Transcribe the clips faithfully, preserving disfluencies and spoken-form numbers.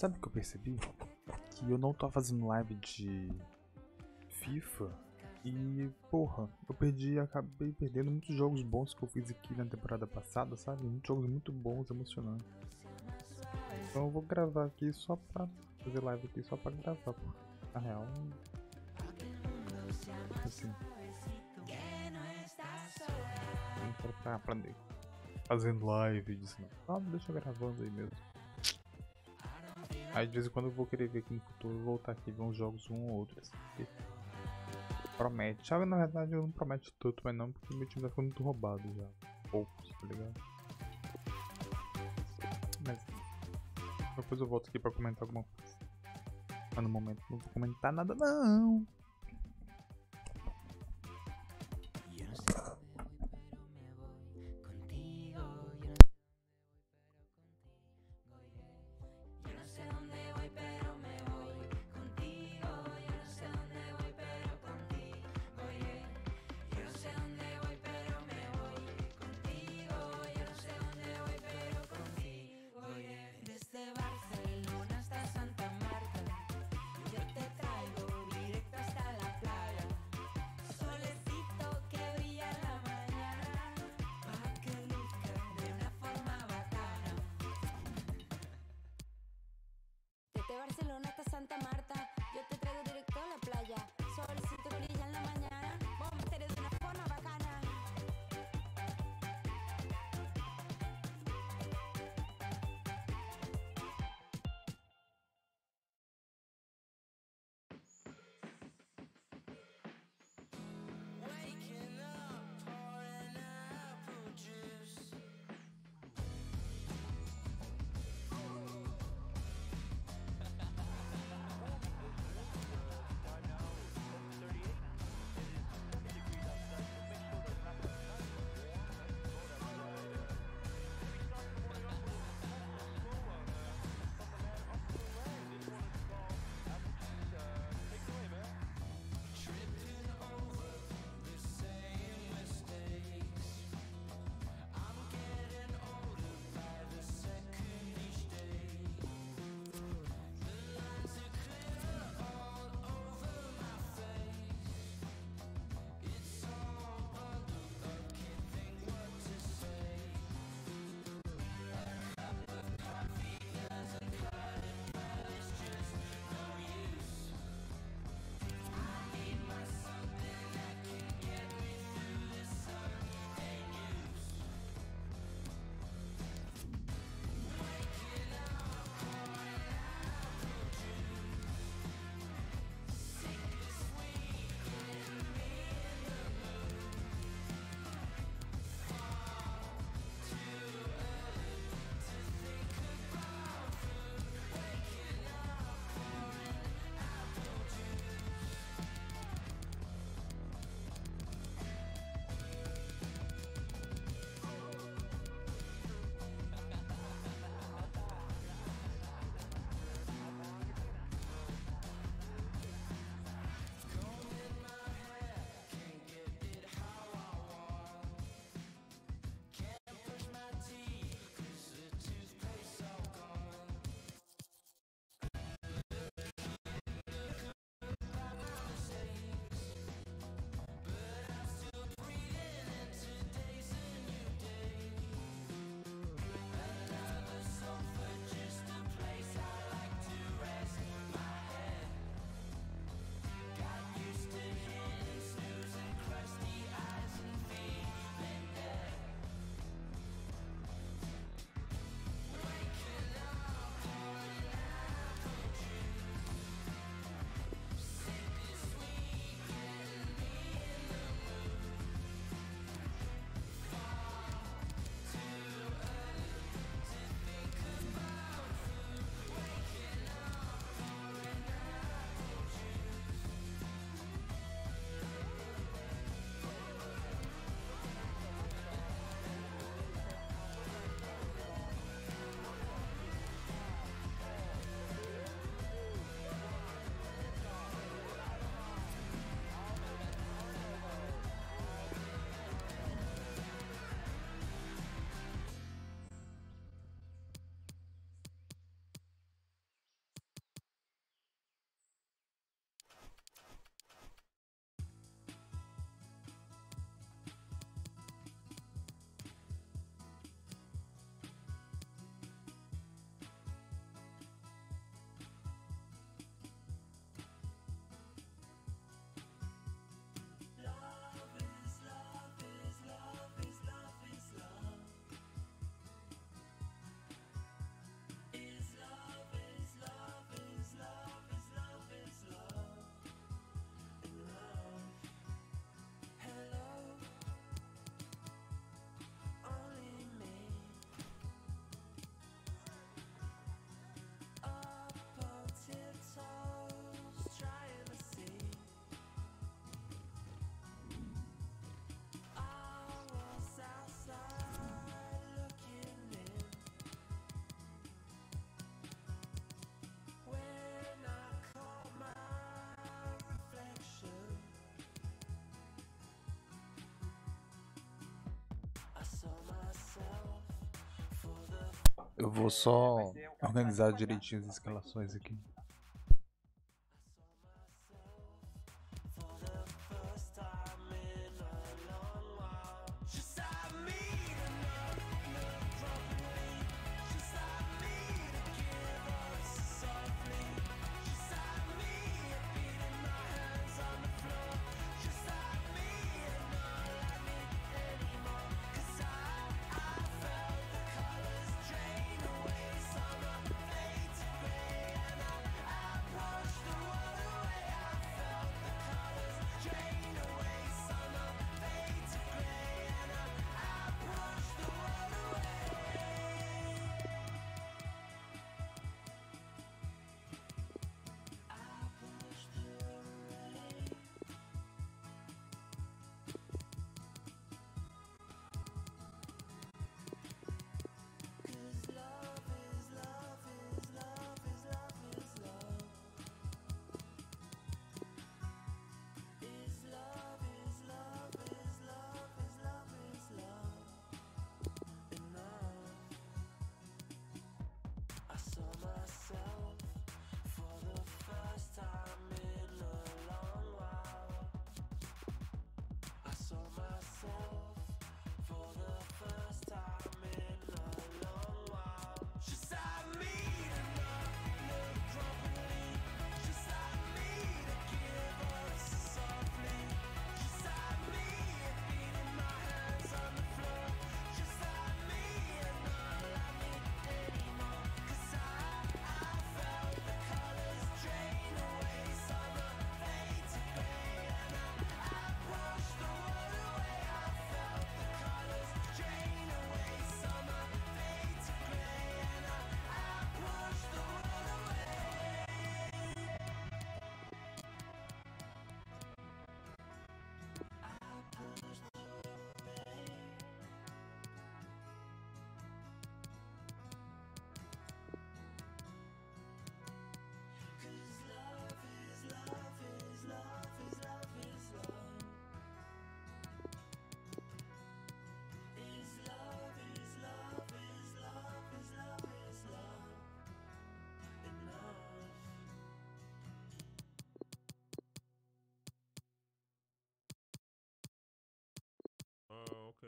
Sabe o que eu percebi? Que eu não tô fazendo live de FIFA e, porra, eu perdi, acabei perdendo muitos jogos bons que eu fiz aqui na temporada passada, sabe? Muitos jogos muito bons, emocionantes. Então eu vou gravar aqui só pra fazer live aqui, só pra gravar, pô. Na real, assim, não quero pra aprender fazendo live disso não. Ah, deixa eu gravando aí mesmo. Aí de vez em quando eu vou querer ver aqui no futuro, voltar aqui e ver uns jogos um ou outro assim, porque promete. Sabe, na verdade eu não prometo tanto, mas não, porque meu time tá ficando muito roubado já. Poucos, tá ligado? Mas depois eu volto aqui pra comentar alguma coisa. Mas no momento não vou comentar nada não. Eu vou só organizar direitinho as escalações aqui. Oh, okay.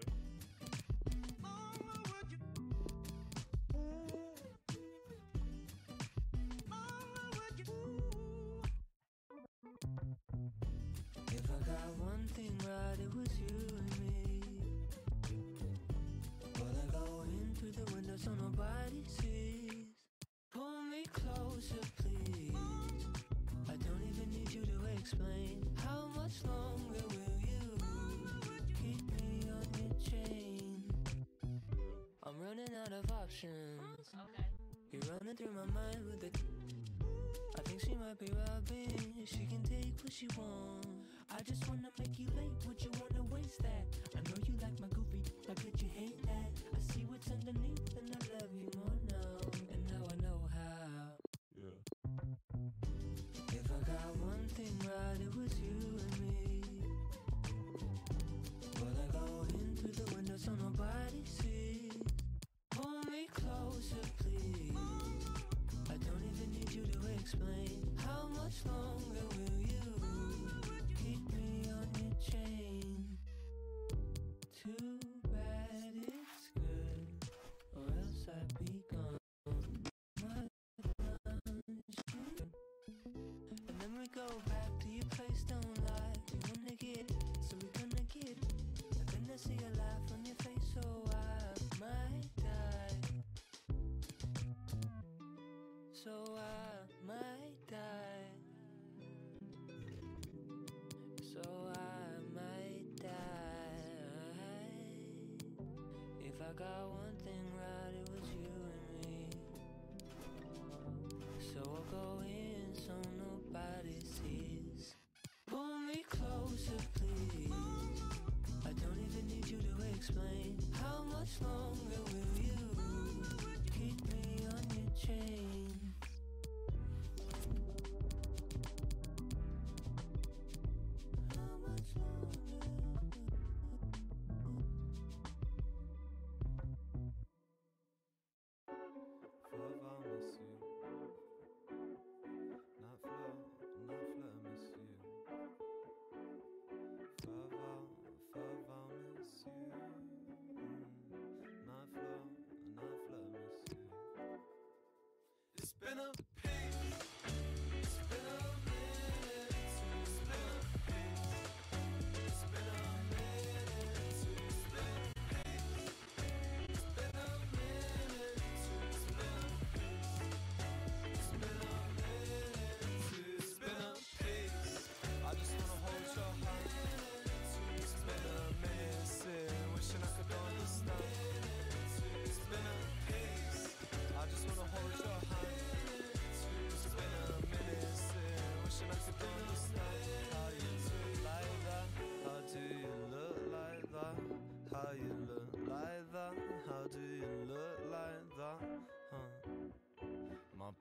If I got one thing right, it was you and me. Well, I go in through the window so nobody sees. Pull me closer, please. I don't even need you to explain. How much longer will you keep me on your chain? I'm running out of options. Okay. You're running through my mind with the. I think she might be robbing. She can take what she wants. I just wanna make you late. Would you wanna waste that? I know you like my goofy. How could you hate that? I see what's underneath, and I love you more now. And now I know how. Yeah. If I got one thing right, it was you and me. Well, I go in through the window so nobody sees. Pull me closer, please. I don't even need you to explain. How much longer will you keep me on your chain? Too bad it's good, or else I'd be gone. My and then we go back to your place, don't lie. You wanna get, so we gonna get. And then I see a laugh on your face, so I might die. So I might die. So I might die. If I got one thing right, it was you and me. So I'll go in so nobody sees. Pull me closer, please. I don't even need you to explain. How much longer will you keep me on your chain? How much longer?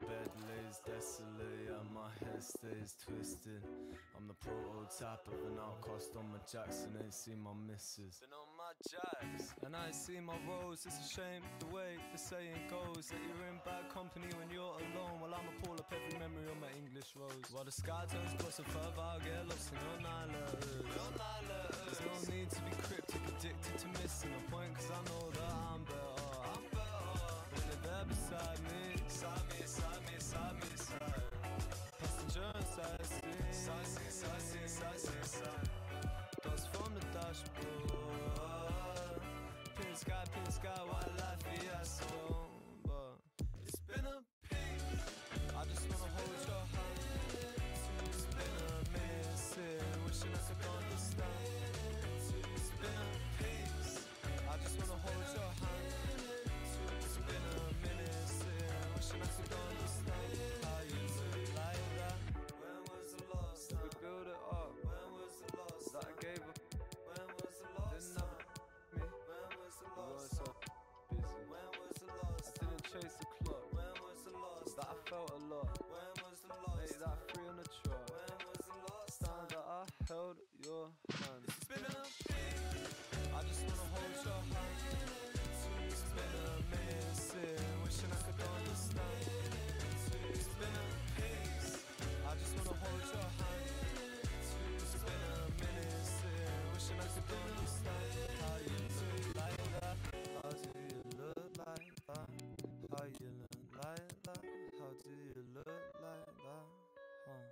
bed lays desolate and my head stays twisted. I'm the prototype of an outcast on my Jackson. Ain't seen my missus. Been on my jacks and I ain't seen my rose. It's a shame the way the saying goes that you're in bad company when you're alone. While I'ma pull up every memory on my English rose. While the sky turns closer further, I'll get lost in your nine letters. Your nine letters. There's no need to be cryptic, addicted to missing a point, cause I know that I'm better. I'm better. When they're there beside me, side me, side me, side me, side. Passenger and side seat, side seat, side seat, side seat, side. Dust from the dashboard. Pin sky, pin sky, wildlife fiasco. But it's been a piece. I just wanna hold your hand. It's been a minute since wishing I could understand. It's been a piece. I just wanna hold your hand. It's been a minute since wishing I could understand how you look like that. When was the last time we built it up? When was the last that I gave up? When was the last time me? When was the last time? Busy. When was the last time? I didn't chase the clock. When was the last that I felt a lot? When was the last made that free on the truck? When was the last time that I held your hand? It's been a piece. I just wanna hold your hand. It's been a minute since wishing I could understand. It's been a piece. I just wanna hold your hand. It's been a minute since wishing I could understand how you look like that. How do you look like that? How you look like that? How do you look like that? Huh?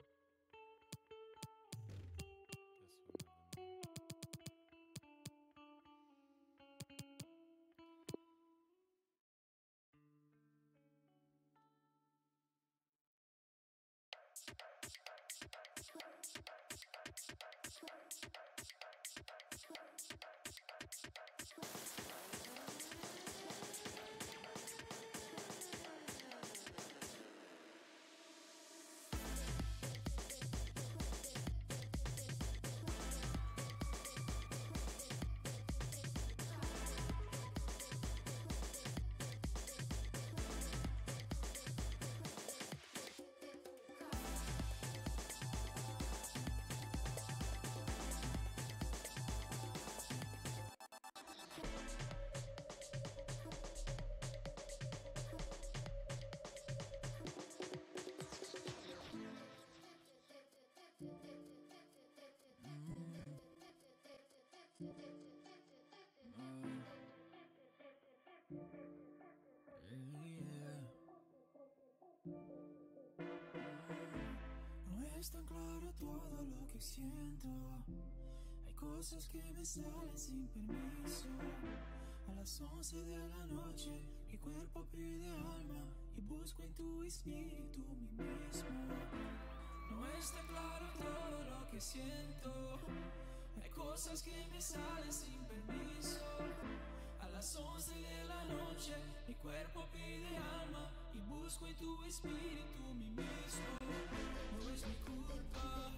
No es tan claro todo lo que siento. Hay cosas que me salen sin permiso. A las once de la noche mi cuerpo pide alma y busco en tu espíritu mi mismo. No es tan claro todo lo que siento. Hay cosas que me salen sin permiso. A las once de la noche mi cuerpo pide alma y busco en tu espíritu mi mismo. No es mi culpa.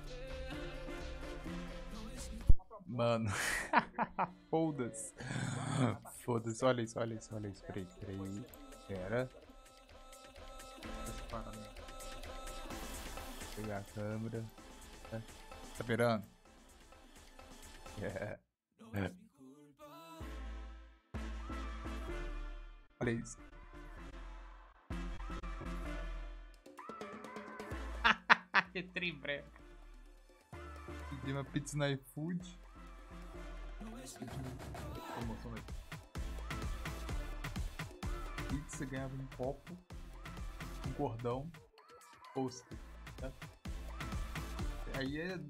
No es mi culpa. Mano. Foda-se. Foda-se. Olha isso, olha isso, olha isso. Peraí, peraí. Pera. Deixa eu parar, né? Vou pegar a câmera. Tá esperando? Yeah. É. Olha isso. Que tribreca. Pedi uma pizza no iFood. Promoção aí. Pizza ganhava um copo, um cordão, pôster. Tá? Aí é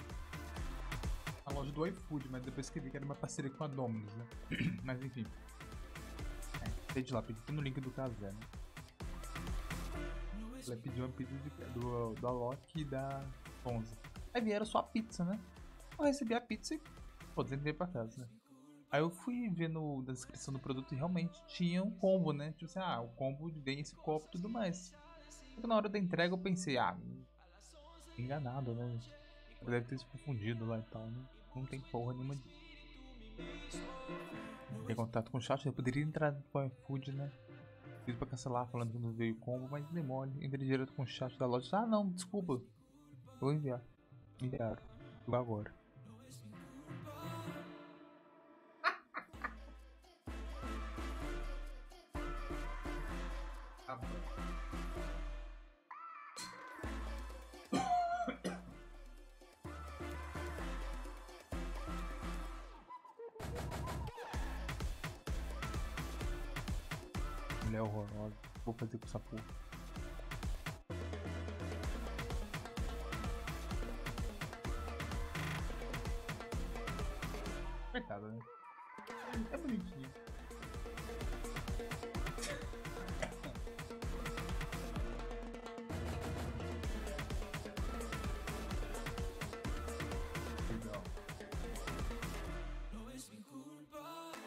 a loja do iFood, mas depois que vi que era uma parceria com a Domino's, né? Mas enfim. É, sei de lá, pedi no link do Casé, né? Ela pediu uma pizza de, do, do Alok e da Ponza. Aí vieram só a pizza, né? Eu recebi a pizza e pô, entrei pra casa, né? Aí eu fui ver no, na descrição do produto e realmente tinha um combo, né? Tipo assim, ah, o combo vem esse copo e tudo mais. Só que na hora da entrega eu pensei, ah, enganado, né? Deve ter se confundido lá e tal, né? Não tem porra nenhuma de... Tem contato com o chat, eu poderia entrar no iFood, né? Fiz pra cancelar, falando que não veio combo, mas demole. Entrei direto com o chat da loja. Ah, não, desculpa. Vou enviar. Enviaram. Vou agora. Mulher horrorosa. Vou fazer com essa porra. Coitada, né? É bonitinho. Legal. No es mi culpa.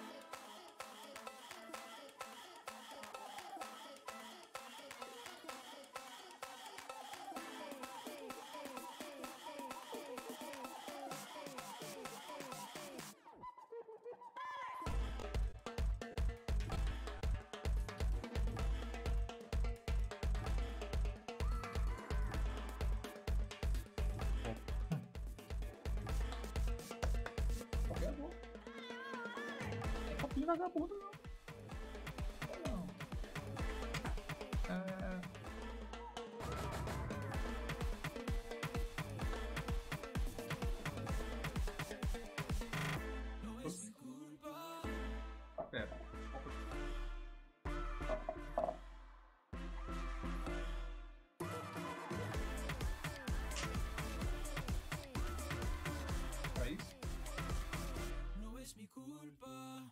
Copinho vagabundo, não. Não. É... No es mi culpa. Ah, pera. Pra isso? No es mi culpa.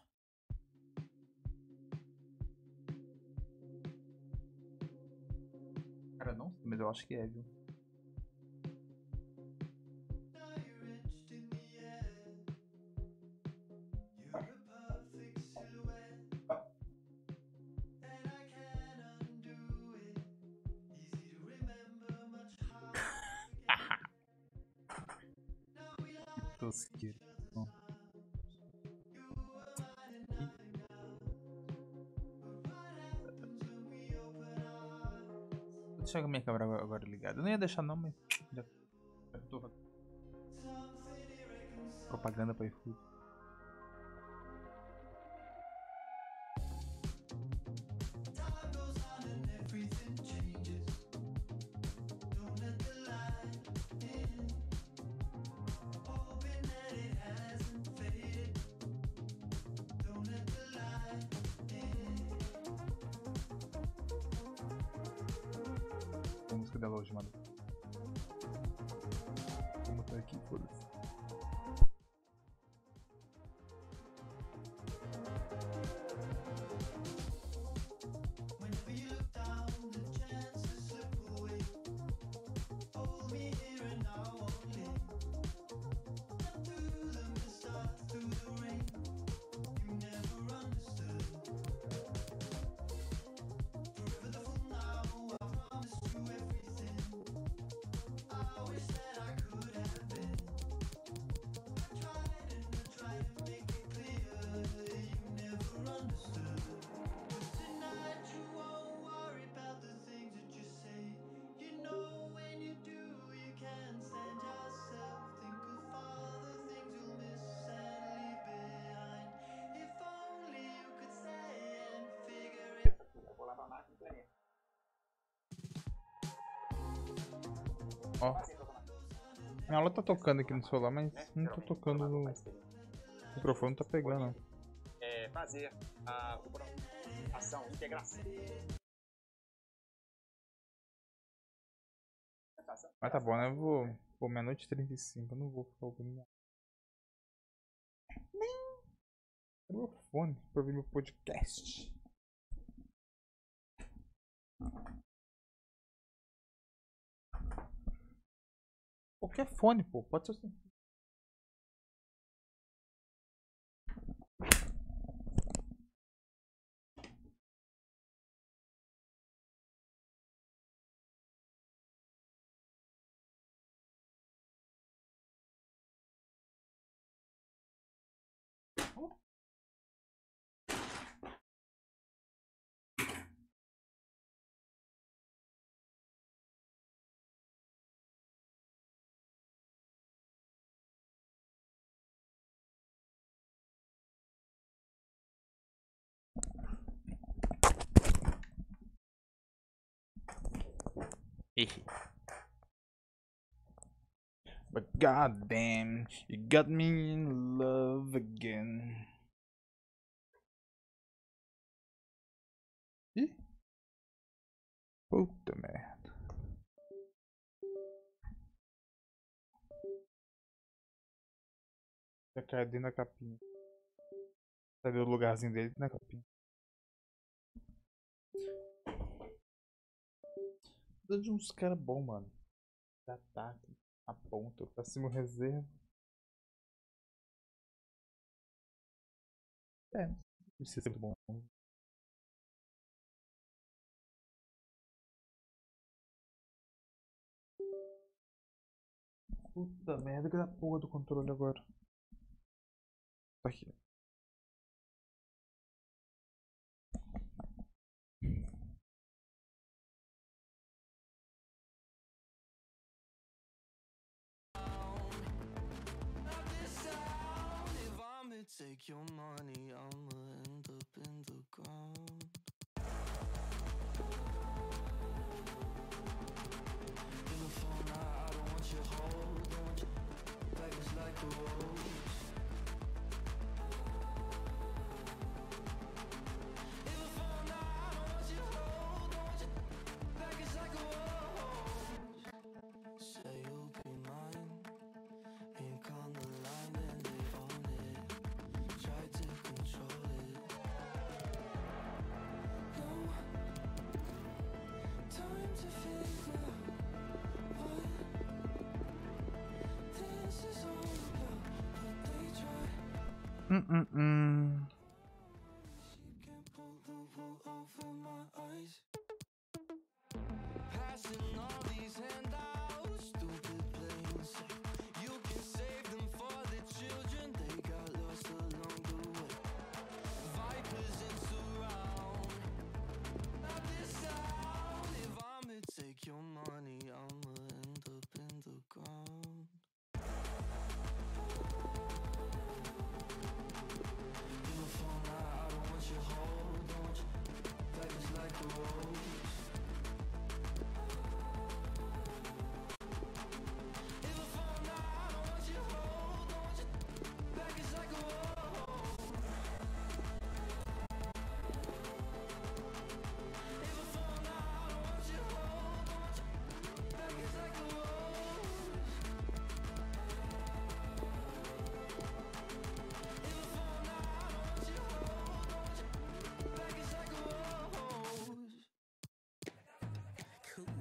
Cara, não sei, mas eu acho que é, viu? Now you're etched in the air. You're a perfect silhouette, and I can't undo it. Easy to remember, much harder to forget. Now we lie Tosqueira. Não. you were mine and I'm now. But what happens when we open our hearts? Vou deixar a minha câmera agora- agora ligada. Eu não ia deixar não, mas já já tô Something irreconcilable. propaganda pra iFood. Time goes on and everything changes. Don't let the light in. Hoping that it hasn't faded. Don't let the light in. A música da loja, mano. Vou botar aqui, foda-se. Whenever you look down, the chances slip away. Hold me here and now only. And through the mist or through the rain, you never understood. Forever the fool now, I promised you everything. I wish that I could have been. I tried and I tried to make it clear, you never understood. Tonight you won't worry about the things that you say. You know when you do, you can't stand yourself. Think of all the things you'll miss and leave behind. If only you could stay and figure it. Ó. Ela tá tocando aqui no celular, mas não tá tocando no o microfone, não tá pegando. Não. É, fazer a o- ação, integração. Mas tá bom, né? Eu vou. Pô, meia-noite e trinta e cinco, eu não vou ficar ouvindo nada. Nem. Cadê meu fone pra ouvir meu podcast? Qualquer fone, pô, pode ser assim. But goddamn, you got me in love again. Ih. Puta merda. Já caiu dentro da capinha. Cadê o lugarzinho dele na capinha? Precisa de uns caras bons, mano. De ataque, aponta, pra cima o reserva. É, isso é sempre bom. Puta merda, que da porra do controle agora. Tá aqui. Take your money, I'ma end up in the ground. In the phone, I, I don't want your hold, don't want your back is like a rose. In the phone, I, I don't want your hold, don't want your back is like a rose. Say you'll be mine, ink on the line and they own it. Try to control it. No time to figure out what this is all about, but they try. Mm-mm-mm. She can pull the wool over my eyes. Passing all these handouts, stupid playing safe. You can save them for the children, they got lost along the way. Vipers in surround. Now this sound, if I'ma take your money, I'ma end up in the ground. In the phone, I, I don't want your hold, don't want your back is like a rose. In the phone, I, I don't want your hold, don't want your back is like a rose. In the phone, I, I don't want your hold, don't want your back is like a rose. In the phone, I, I don't want your hold, don't want your back is like a rose. Cool.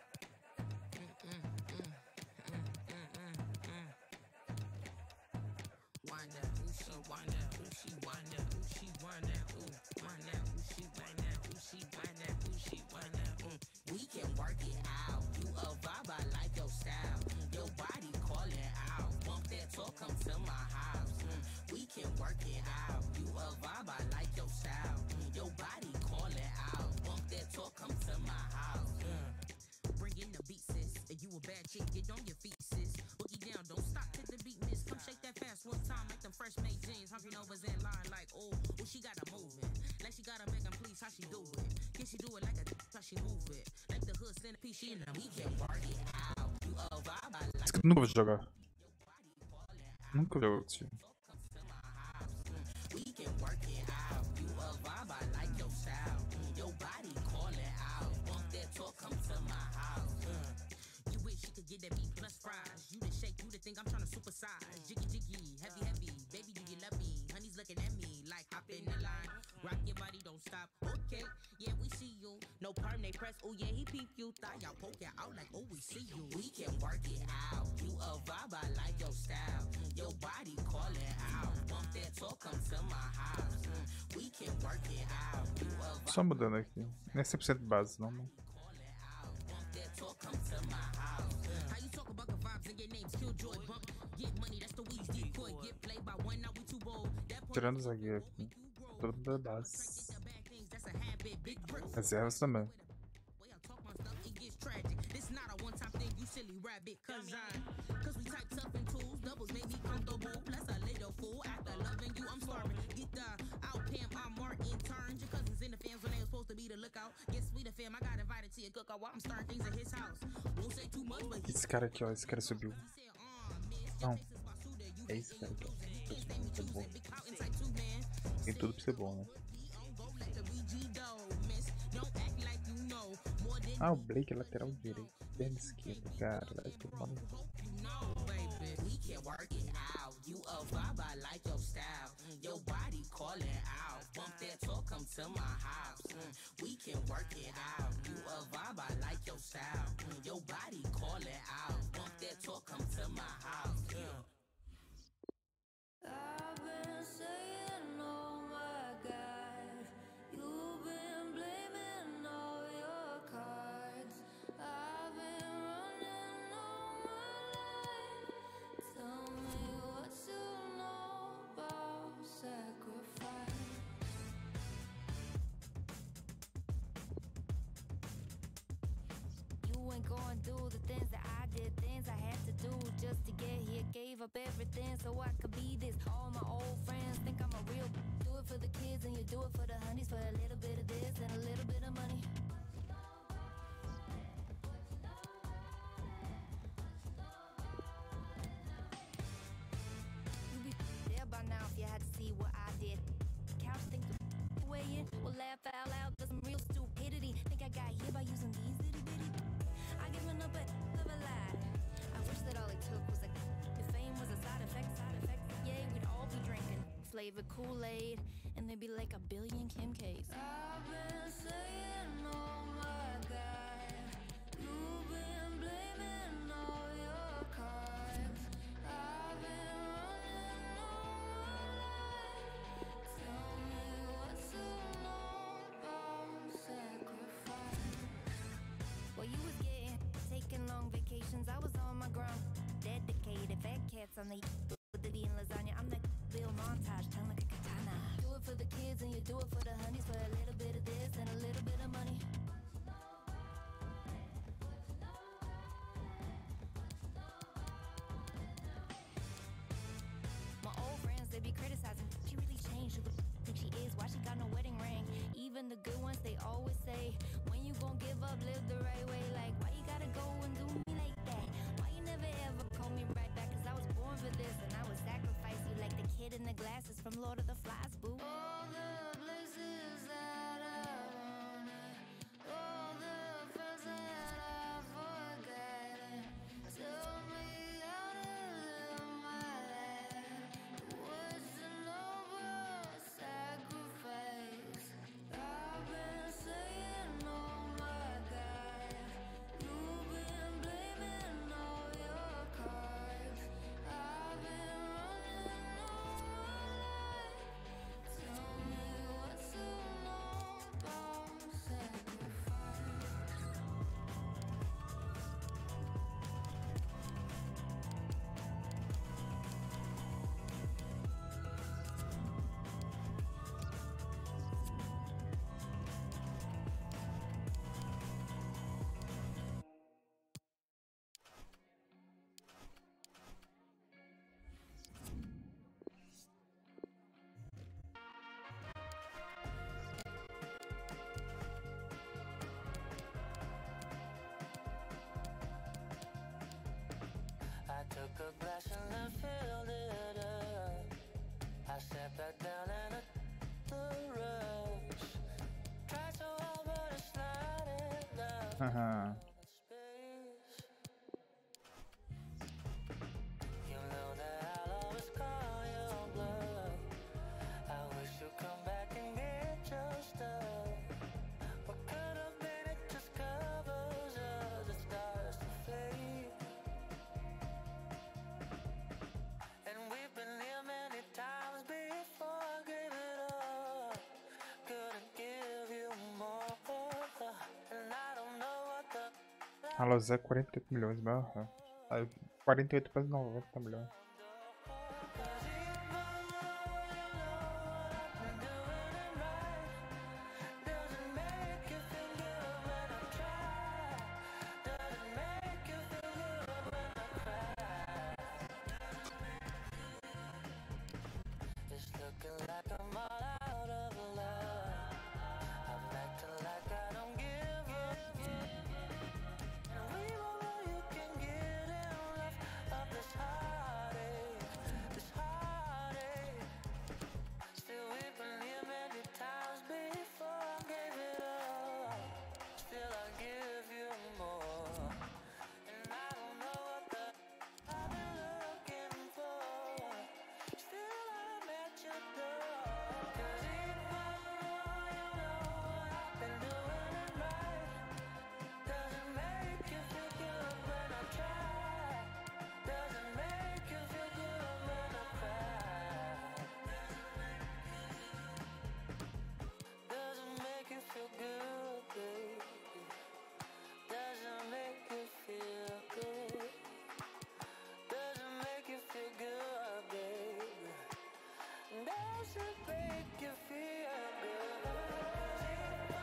Wind that, ooh, she wind that, ooh, she wind that, ooh, she wind that, ooh, wind that, ooh, she wind that, ooh, she wind that, ooh, she wind that, ooh. We can work it out. You a vibe, I like your style. Your body calling out. Bump that talk, come to my house. Mm. We can work it out. You a vibe, I like your style. Your body calling out. Bump that talk, come to my house. Mm. Bring in the beat, sis. If you a bad chick, get on your feet, sis. Boogie down, don't stop till the beat miss. Come shake that fast one time, like them fresh made jeans. Hungry Novas in line, like, oh, oh, she got a moving. Like she gotta make 'em please, how she do it? Can she do it like a how she move it? Like the hood centipede, she in the we can work it out. You a vibe, I like Esse aqui eu nunca vou jogar. Nunca jogo esse filme. we can work it out. You a vibe, I like your style. Your body calling out. Bump that talk, come to my house. You wish you could get that beat plus fries. You the shake, you the think I'm tryna supersize. Jiggy jiggy, heavy heavy. Baby, do you love me? Honey's looking at me like hop in the line. Rock your body, don't stop. Okay, yeah, we see you. No perm, they press. Oh yeah, he peep you. Thought y'all poke it out like, oh, we see you. We can work it out. You a vibe, I like your style. Your body calling out. Bump that talk, come to my house. Mm, we can work it out. You a vibe, Só mudando aqui. Não é cem por cento base, não, mano. calling out. Bump that talk, come to my house. How you talk about the vibes and your names? Killjoy, bump. Get money, that's the weeds decoy. Get played by one, now we too bold. That point, Tirando o zagueiro aqui. Todo mundo é base. the bad things, that's a habit. Big bricks. Reservas também. Way I talk my stuff, it gets tragic. This It's not a one-time thing, you silly rabbit. Cause I, cause we type tough and tools. Doubles make me comfortable. Plus a little fool. After loving you, I'm starving. Get the out, Pam, I'm Martin. Turn your cousins in the fans when they were supposed to be the lookout. Get sweeter, fam. I got invited to your cookout while I'm starting things at his house. Won't say too much, but he Esse cara aqui, ó. Esse cara subiu. said, uh, miss, Não. your face is basuda. You É esse cara aqui, ó. can't stay me Tá choosing. bom. Big out in type two, man. Tem tudo pra ser bom, né? Ah, o Blake é lateral direito. Perna esquerda, cara. Vai tomar no cu. We can work it out. You a vibe, I like your style. Mm, your body calling out. Bump that talk, come to my house. Mm, we can work it out. You a vibe, I like your style. Mm, your body calling out. Bump that talk, come to my house. Yeah. I've been saying, oh my God, you've been blaming all your cards. I've been running all my life. Tell me what you know about sacrifice. You ain't going through the things that I did, things I had to do just to get here. Gave up everything so I could be this. All my old friends think I'm a real. Do it for the kids and you do it for the honeys, for a little bit of this and a little bit of money. You be there by now if you had to see what I did. Couch think the way in will laugh out loud. There's some real stupidity. Think I got here by using these itty bitty. I given up a of a lie. I wish that all it took was a if fame was a side effect, side effect. Yeah, we'd all be drinking flavored Kool-Aid, and there'd be like a billion Kim K's. I've been saying, oh my God, you've been blaming all your cards. I've been running all my life. Tell me what you know about sacrifice. While you was getting taking long vacations, I was on my ground, dedicated. Fat cats on the with the bean lasagna. I'm the Bill montage, tongue like a katana. Do it for the kids and you do it for the honeys, for a little bit of this and a little bit of money. My old friends, they be criticizing. She really changed. Who the f- think she is? Why she got no wedding ring? Even the good ones, they always say, when you gon' give up, live the right way. Like, why you gotta go and do me like that? Why you never ever call me right back? Cause I was born for this and I would sacrifice you like the kid in the glasses from Lord of the Flies, boo. All the places that I wanted, all the friends that I've forgotten. Tell me how to live my life. What you know about sacrifice? I've been saying, oh my God, you've been blaming all your cards. I've been running all my life. Tell me what you know about sacrifice. I took a glass and I filled it up. I sat back down and I the rush. Tried so hard but it's not enough. Haha. Space. You know that I'll always call your bluff. I wish you'd come back and get your stuff. What could have been, it just covers up. It starts to fade. And we've been here many times before. I gave it up, couldn't give you more. And I don't know what the A Lozé, quarenta e oito milhões, barra. Aí, quarenta e oito para noventa milhões. doesn't make you feel good when I try. Doesn't make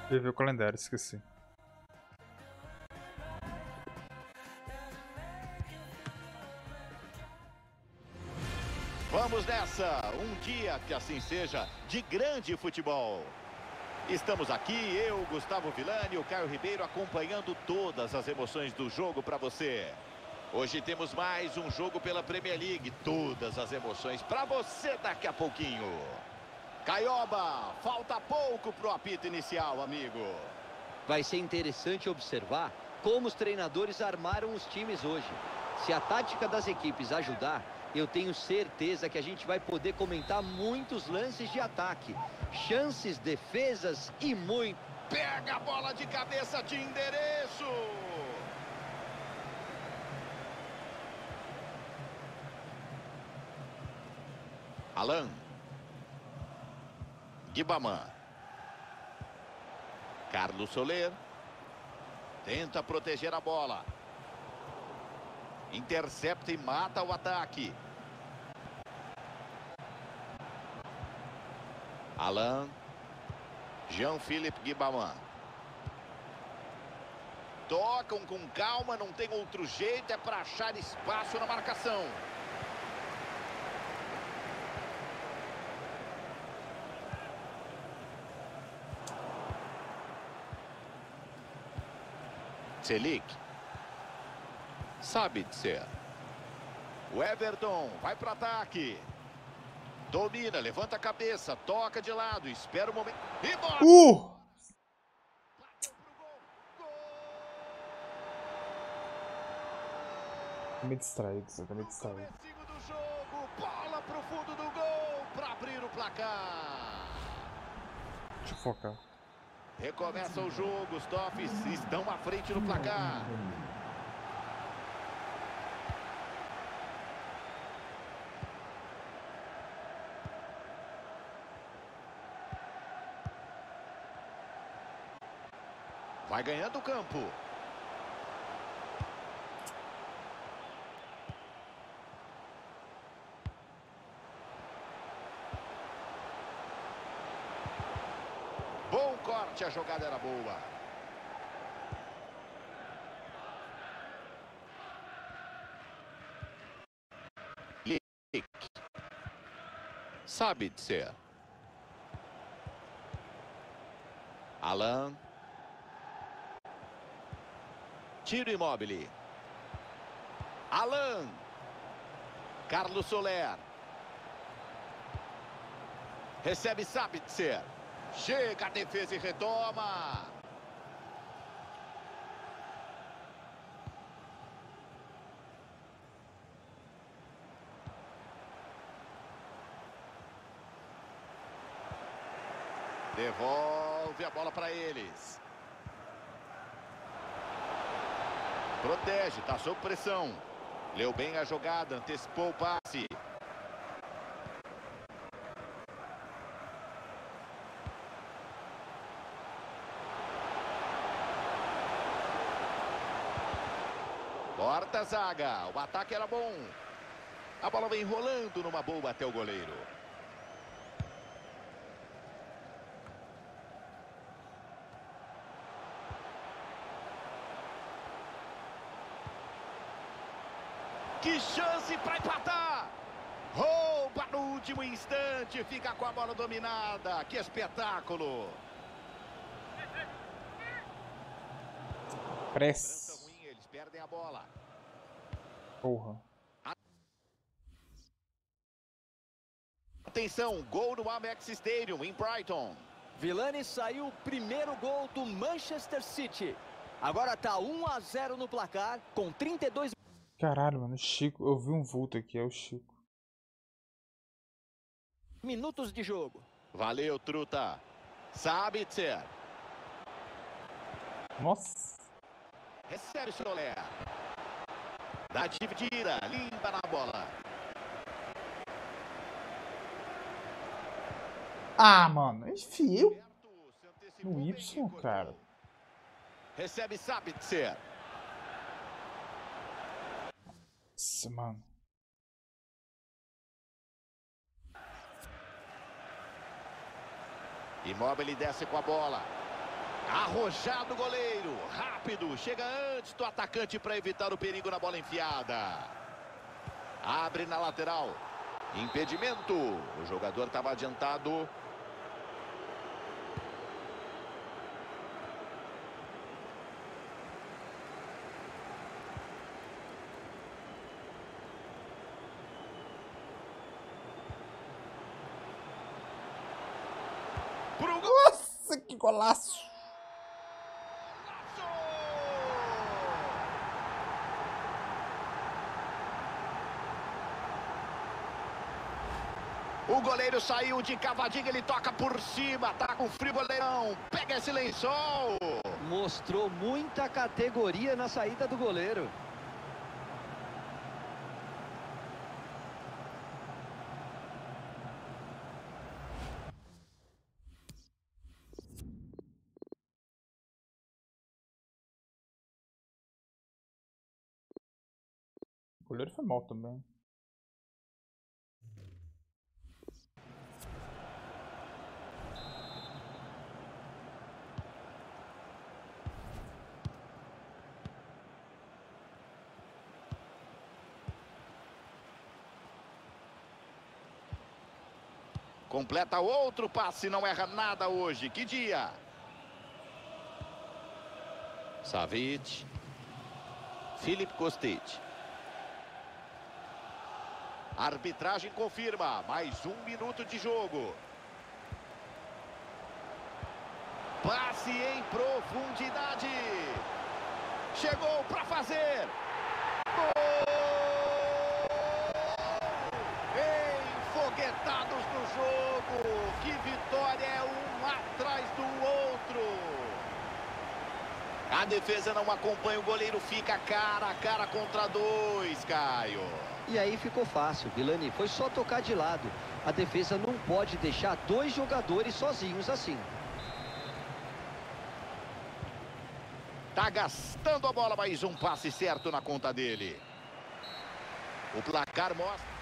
Eu vi o calendário, esqueci. Vamos nessa, um dia que assim seja, de grande futebol. Estamos aqui, eu, Gustavo Villani e o Caio Ribeiro acompanhando todas as emoções do jogo para você. Hoje temos mais um jogo pela Premier League, todas as emoções para você daqui a pouquinho. Caioba, falta pouco pro apito inicial, amigo. Vai ser interessante observar como os treinadores armaram os times hoje. Se a tática das equipes ajudar, eu tenho certeza que a gente vai poder comentar muitos lances de ataque, chances, defesas e muito. Pega a bola de cabeça de endereço. Alan. Guibaman. Carlos Soler. Tenta proteger a bola. Intercepta e mata o ataque. Alan. Jean-Philippe Guibaman. Tocam com calma, não tem outro jeito, é para achar espaço na marcação. Selic. Sabe de ser. O Everton vai para o ataque. Domina, levanta a cabeça, toca de lado, espera o momento. E bola! Uh! Tô meio distraído, você tá meio distraído. Comecinho do jogo, bola pro fundo do gol para abrir o placar. Deixa eu focar. Recomeça o jogo, os Toffs estão à frente no placar. Vai ganhando o campo. Bom corte, a jogada era boa. Lick. Sabe de ser. Alan. Tiro Immobile. Alan. Carlos Soler. Recebe Sabitzer. Chega a defesa e retoma. Devolve a bola para eles. Protege, tá sob pressão. Leu bem a jogada, antecipou o passe. Corta a zaga, o ataque era bom. A bola vem rolando numa boa até o goleiro. Que chance para empatar! Rouba no último instante, fica com a bola dominada. Que espetáculo! Pressa. Ruim, eles perdem a bola. Porra. Atenção, gol no Amex Stadium em Brighton. Villani saiu o primeiro gol do Manchester City. Agora tá um a zero no placar com trinta e dois. Caralho, mano, Chico, eu vi um vulto aqui, é o Chico. Minutos de jogo. Valeu, truta. Sabitzer. Nossa. Recebe Soler. Dá dividida, limpa na bola. Ah, mano, enfiei no Y, cara. Recebe Sabitzer. Nossa, mano. Immobile desce com a bola. Arrojado o goleiro, rápido, chega antes do atacante para evitar o perigo na bola enfiada. Abre na lateral. Impedimento. O jogador estava adiantado. Pro gol. Nossa, que golaço! O goleiro saiu de cavadinha, ele toca por cima, tá com frio, goleirão. Pega esse lençol. Mostrou muita categoria na saída do goleiro. O goleiro foi mal também. Completa outro passe, não erra nada hoje. Que dia! Savic. Filip Kostic. Arbitragem confirma. Mais um minuto de jogo. Passe em profundidade. Chegou para fazer. Gol! Enfoguetados no jogo. Que vitória, é um atrás do outro. A defesa não acompanha, o goleiro fica cara a cara contra dois, Caio. E aí ficou fácil, Vilani. Foi só tocar de lado. A defesa não pode deixar dois jogadores sozinhos assim. Tá gastando a bola, mais um passe certo na conta dele. O placar mostra.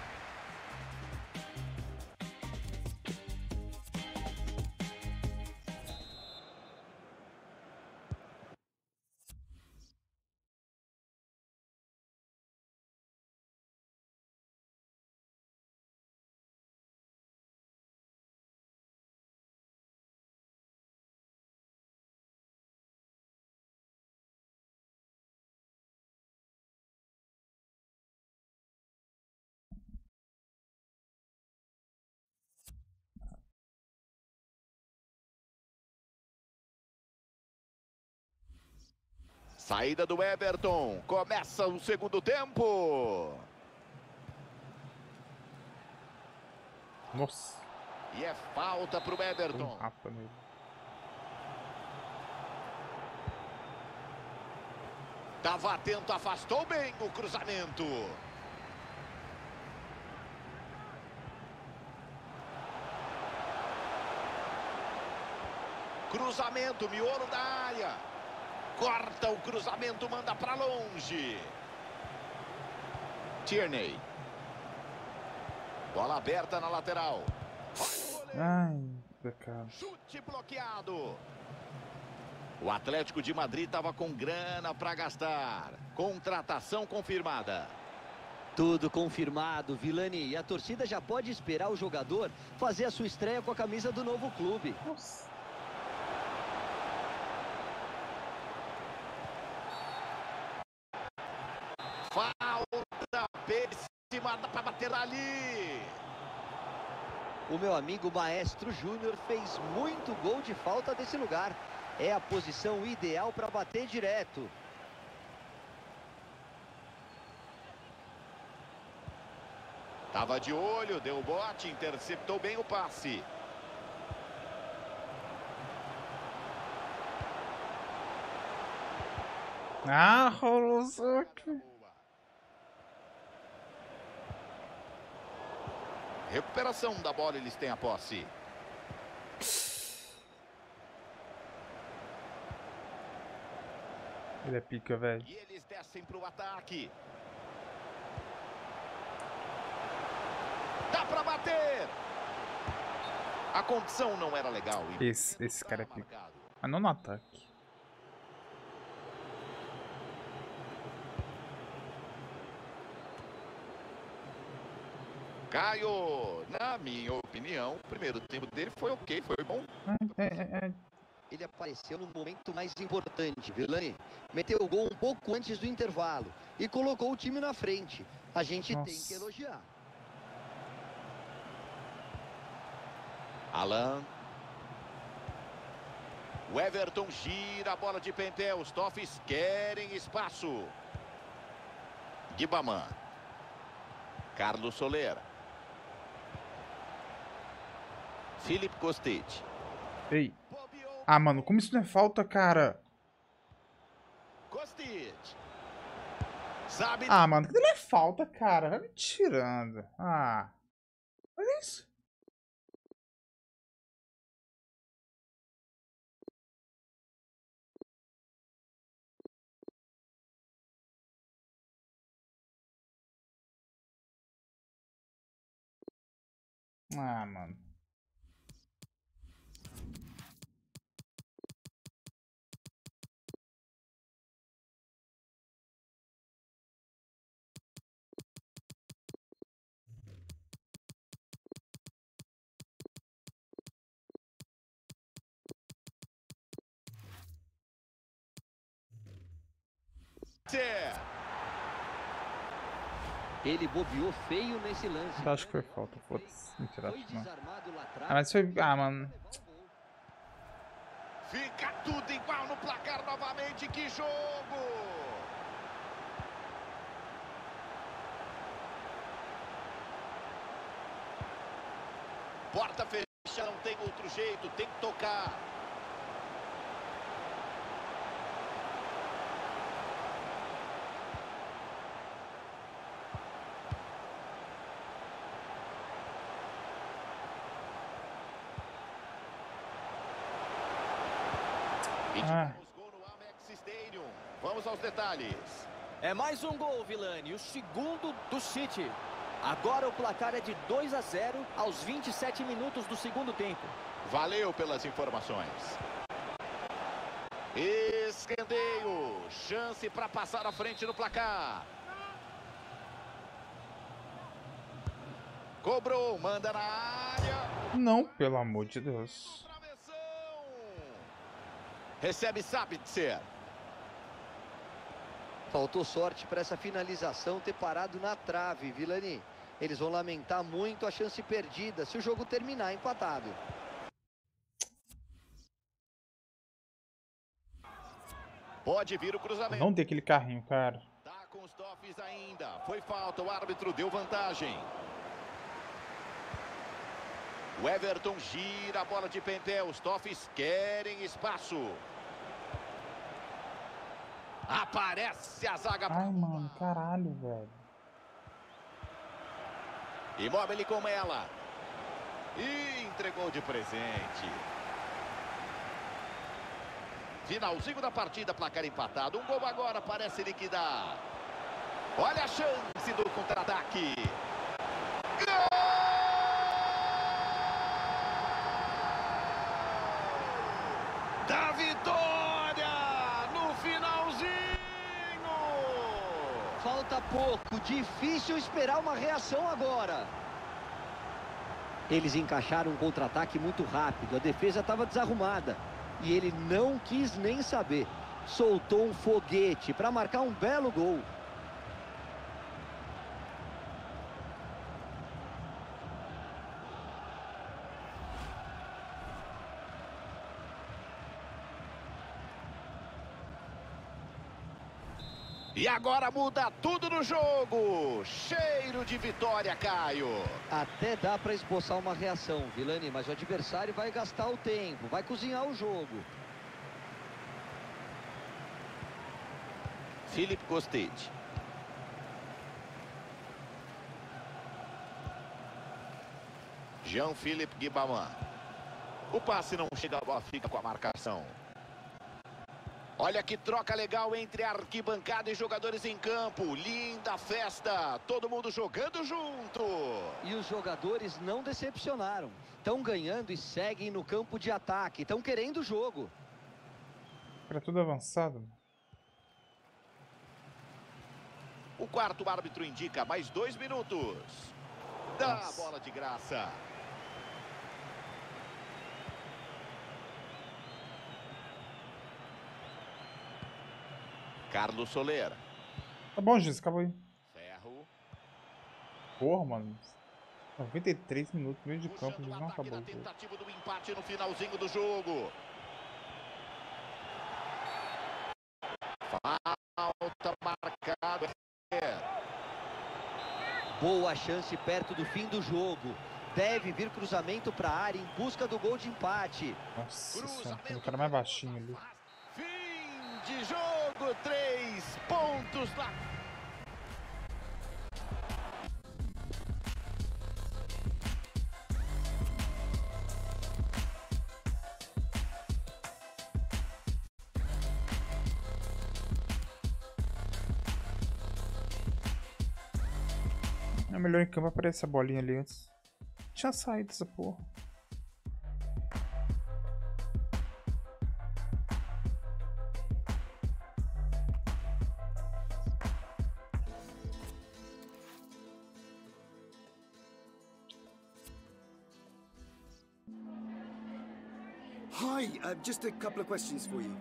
Saída do Everton. Começa o segundo tempo. Nossa. E é falta pro Everton. Um rapa nele. Tava atento, afastou bem o cruzamento. Cruzamento, miolo da área. Corta o cruzamento, manda para longe. Tierney. Bola aberta na lateral. Ai, pecado. Chute bloqueado. O Atlético de Madrid estava com grana para gastar. Contratação confirmada. Tudo confirmado, Vilani. E a torcida já pode esperar o jogador fazer a sua estreia com a camisa do novo clube. Nossa. Falta péssima para bater ali. O meu amigo Maestro Júnior fez muito gol de falta desse lugar. É a posição ideal para bater direto. Tava de olho, deu o bote, interceptou bem o passe. Ah, rolou só aqui. Recuperação da bola, eles têm a posse. Ele é pica, velho. E eles descem pro ataque. Dá pra bater. A condição não era legal. Esse, esse cara é pica. Ah, não no ataque. Caio, na minha opinião, o primeiro tempo dele foi ok, foi bom. É, é, é. Ele apareceu no momento mais importante, Vilani. Meteu o gol um pouco antes do intervalo e colocou o time na frente. A gente Nossa. tem que elogiar. Alan. O Everton gira a bola de pé em pé. Os Toffees querem espaço. Guibaman. Carlos Soler. Felipe Kostic. Ei. Ah, mano, como isso não é falta, cara? Kostic. Sabe... Ah, mano, que não é falta, cara. Vai me tirando. Ah. Olha isso. Ah, mano. Ele bobeou feio nesse lance. Eu acho que foi falta, foda-se. Mentira, Foi acho que não. desarmado lá atrás. Ah, mas foi... Ah, mano. Fica tudo igual no placar novamente. Que jogo! Porta fechada, não tem outro jeito, tem que tocar. E Ah. tivemos gol no Amex Stadium. Vamos aos detalhes. É mais um gol, Vilani, o segundo do City. Agora o placar é de dois a zero aos vinte e sete minutos do segundo tempo. Valeu pelas informações. Escanteio. Chance para passar à frente no placar. Cobrou, manda na área. Não, pelo amor de Deus. Travessão. Recebe Sabitzer. Faltou sorte para essa finalização ter parado na trave, Vilani. Eles vão lamentar muito a chance perdida se o jogo terminar empatado. Pode vir o cruzamento. Não tem aquele carrinho, cara. Tá com os Toffees ainda. Foi falta, o árbitro deu vantagem. O Everton gira a bola de pé em pé. Os Toffees querem espaço. Aparece a zaga. Ai, mano, caralho, velho. Immobile com ela. E entregou de presente. Finalzinho da partida, placar empatado. Um gol agora parece liquidar. Olha a chance do contra-ataque. Gol! Da vitória no finalzinho. Falta pouco, difícil esperar uma reação agora. Eles encaixaram um contra-ataque muito rápido, a defesa estava desarrumada. E ele não quis nem saber. Soltou um foguete para marcar um belo gol. E agora muda tudo no jogo. Cheiro de vitória, Caio. Até dá para esboçar uma reação, Vilani, mas o adversário vai gastar o tempo, vai cozinhar o jogo. Felipe Kostic. Jean-Philippe Guibaman. O passe não chega, a bola fica com a marcação. Olha que troca legal entre arquibancada e jogadores em campo. Linda festa, todo mundo jogando junto. E os jogadores não decepcionaram. Estão ganhando e seguem no campo de ataque. Estão querendo o jogo. Era tudo avançado. O quarto árbitro indica mais dois minutos. Dá a Nossa. bola de graça. Carlos Soler. Tá bom, gente, acabou aí. Ferro. Porra, mano. noventa e três minutos, meio de campo, Puxando o não ataque acabou na o jogo. tentativa do empate no finalzinho do jogo. Falta marcada. Boa chance perto do fim do jogo. Deve vir cruzamento para a área em busca do gol de empate. Nossa senhora, tem um cara mais baixinho ali. Fim de jogo, três pontos lá. É melhor em campo aparecer essa bolinha ali antes. Tinha saído essa porra. Hi, uh, just a couple of questions for you.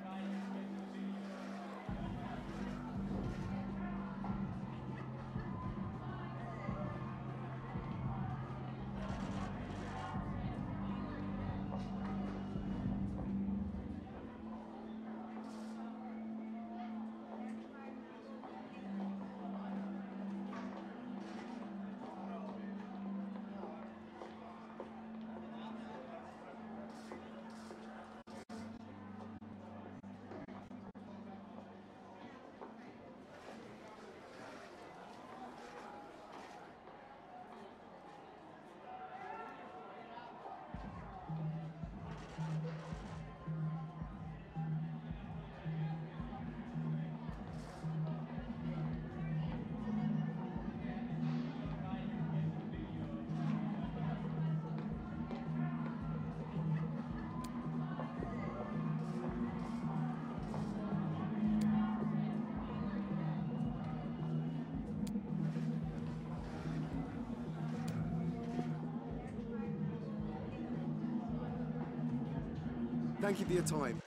Thank you for your time.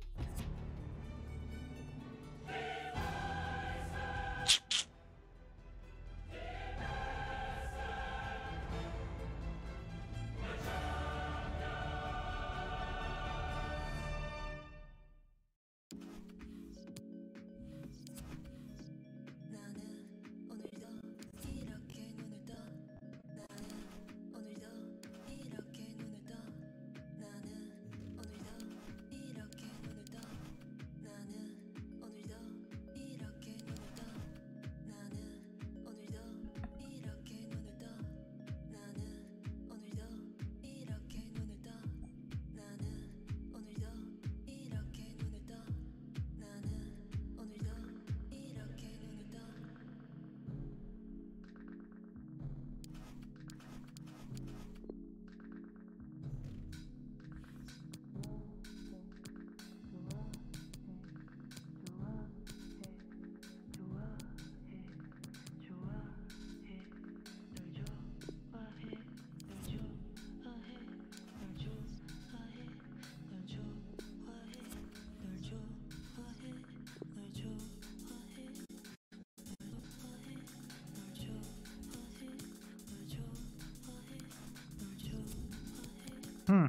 Hum.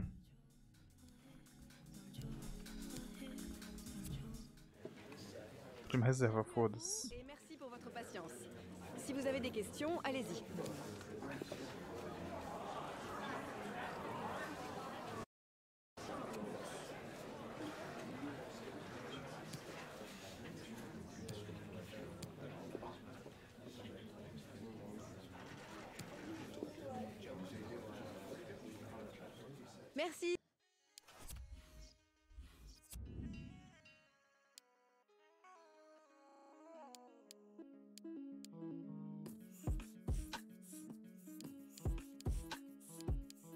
Time reserva, foda-se. Et merci pour votre patience. Si vous avez des questions, allez-y. Merci.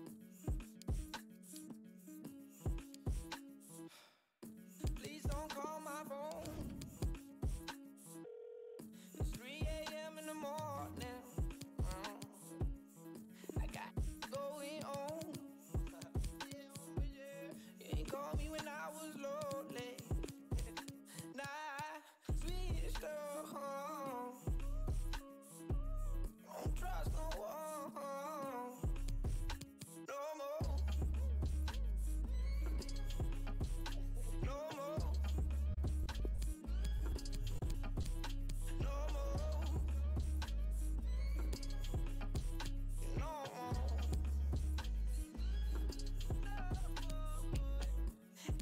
Please don't call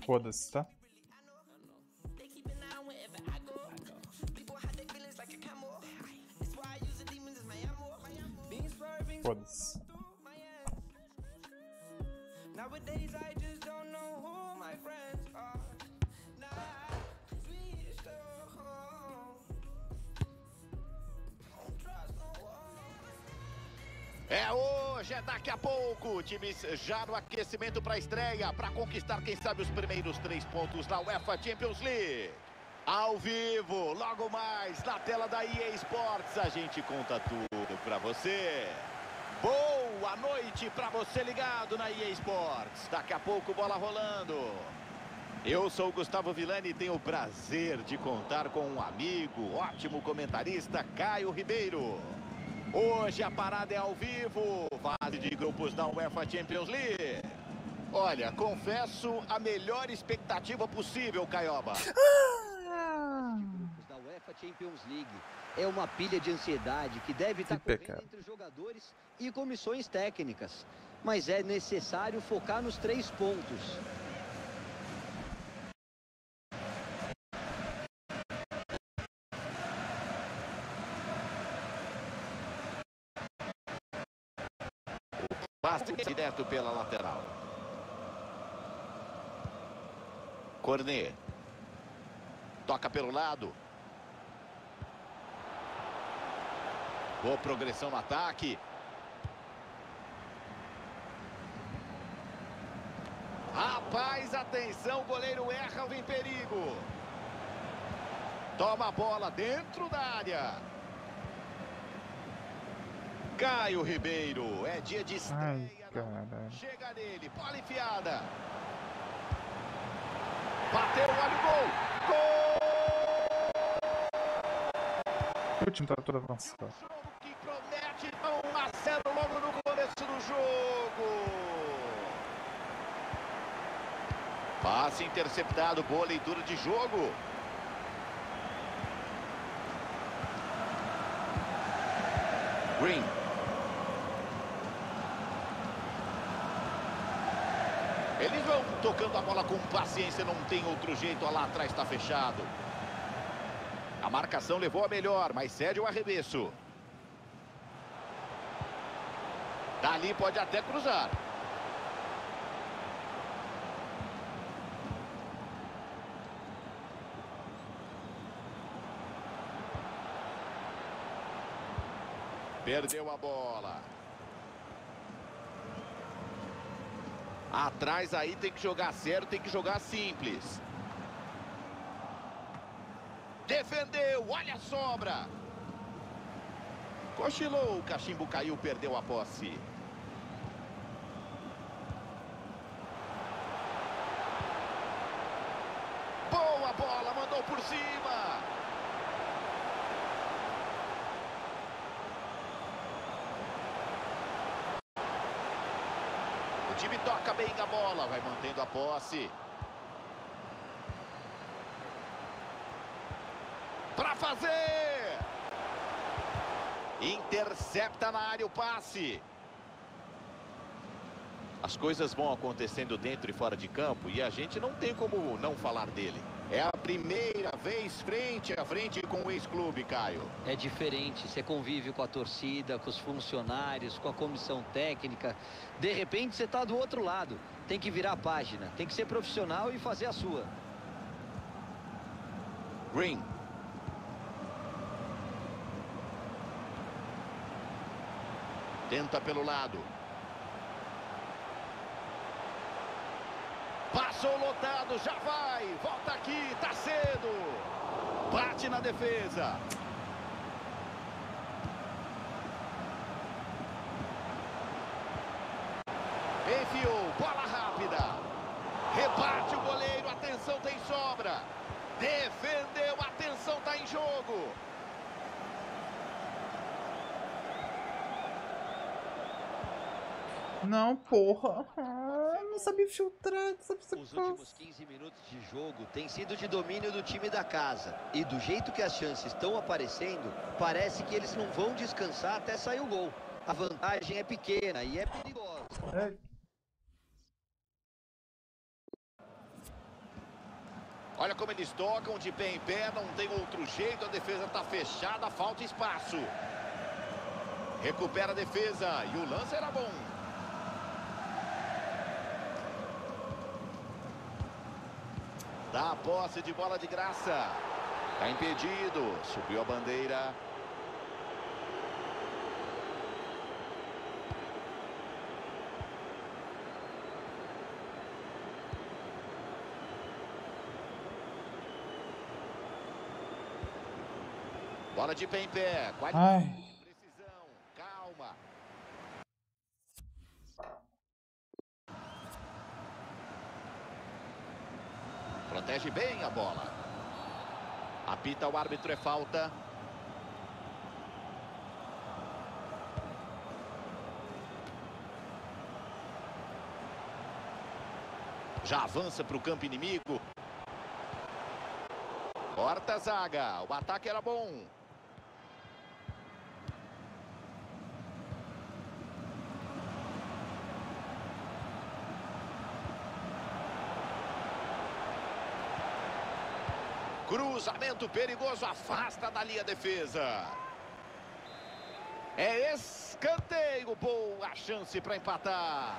Foda-se, tá? Foda-se. Nowadays I just don't know who my friends are. Nah, we still home. Don't trust no one. É hoje, é daqui a pouco. Times já no aquecimento para a estreia, para conquistar, quem sabe, os primeiros três pontos na UEFA Champions League. Ao vivo, logo mais, na tela da E A Sports, a gente conta tudo para você. Boa noite para você ligado na E A Sports. Daqui a pouco, bola rolando. Eu sou o Gustavo Villani e tenho o prazer de contar com um amigo, ótimo comentarista, Caio Ribeiro. Hoje a parada é ao vivo, fase de grupos da UEFA Champions League. Olha, confesso, a melhor expectativa possível, Caioba. Da UEFA Champions League é uma pilha de ansiedade que deve estar correndo entre os jogadores e comissões técnicas. Mas é necessário focar nos três pontos. Passe direto pela lateral. Cornet. Toca pelo lado. Boa progressão no ataque. Rapaz, atenção, o goleiro erra, vem perigo. Toma a bola dentro da área. Caio Ribeiro, é dia de estreia. Ai, cara. Chega nele, bola enfiada. Bateu, olha o gol. Gol! O time tá todo avançado. Que promete um a zero logo no começo do jogo. Passe interceptado, boa leitura de jogo. Green. Eles vão tocando a bola com paciência, não tem outro jeito, lá atrás está fechado. A marcação levou a melhor, mas cede o arremesso. Dali pode até cruzar. Perdeu a bola. Atrás aí tem que jogar certo, tem que jogar simples. Defendeu, olha a sobra. Cochilou, o cachimbo caiu, perdeu a posse. Boa bola, mandou por cima. O time toca bem a bola, vai mantendo a posse. Para fazer. Intercepta na área o passe. As coisas vão acontecendo dentro e fora de campo e a gente não tem como não falar dele. É a primeira vez frente a frente com o ex-clube, Caio. É diferente, você convive com a torcida, com os funcionários, com a comissão técnica. De repente você está do outro lado. Tem que virar a página, tem que ser profissional e fazer a sua. Green. Tenta pelo lado. Passou lotado, já vai. Volta aqui, tá cedo. Bate na defesa. Enfiou, bola rápida. Rebate o goleiro, atenção, tem sobra. Defendeu, atenção, tá em jogo. Não, porra. Ah, não sabia filtrar, não sabia Os últimos quinze minutos de jogo têm sido de domínio do time da casa. E do jeito que as chances estão aparecendo, parece que eles não vão descansar até sair o gol. A vantagem é pequena e é perigosa. É. Olha como eles tocam de pé em pé, não tem outro jeito, a defesa está fechada, falta espaço. Recupera a defesa e o lance era bom. Dá a posse de bola de graça. Está impedido, subiu a bandeira. Bola de pé em pé. Ai. Precisão. Calma. Protege bem a bola. Apita o árbitro, é falta. Já avança para o campo inimigo. Corta a zaga. O ataque era bom. Cruzamento perigoso, afasta da linha defesa. É escanteio, boa chance para empatar.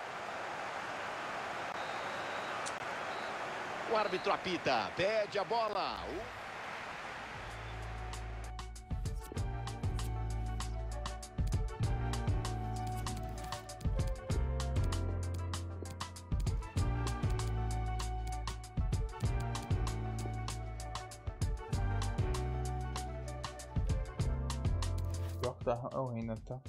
O árbitro apita, pede a bola. Tá horrível, tá?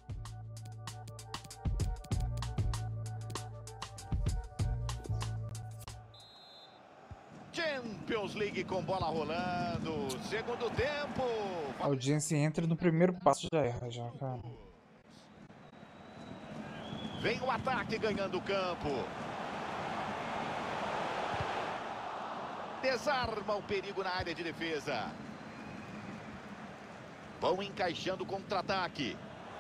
Champions League com bola rolando. Segundo tempo. A audiência entra no primeiro passo, já erra, já, cara. Vem o ataque ganhando o campo. Desarma o perigo na área de defesa. Vão encaixando o contra-ataque.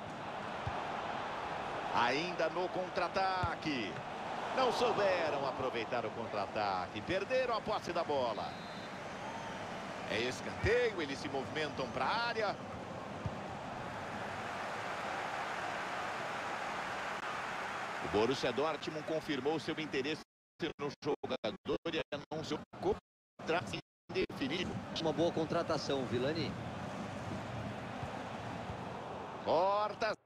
Ainda no contra-ataque. Não souberam aproveitar o contra-ataque. Perderam a posse da bola. É escanteio, eles se movimentam para a área. O Borussia Dortmund confirmou seu interesse no jogador e anunciou contrato indefinido. Uma boa contratação, Vilani. Corta.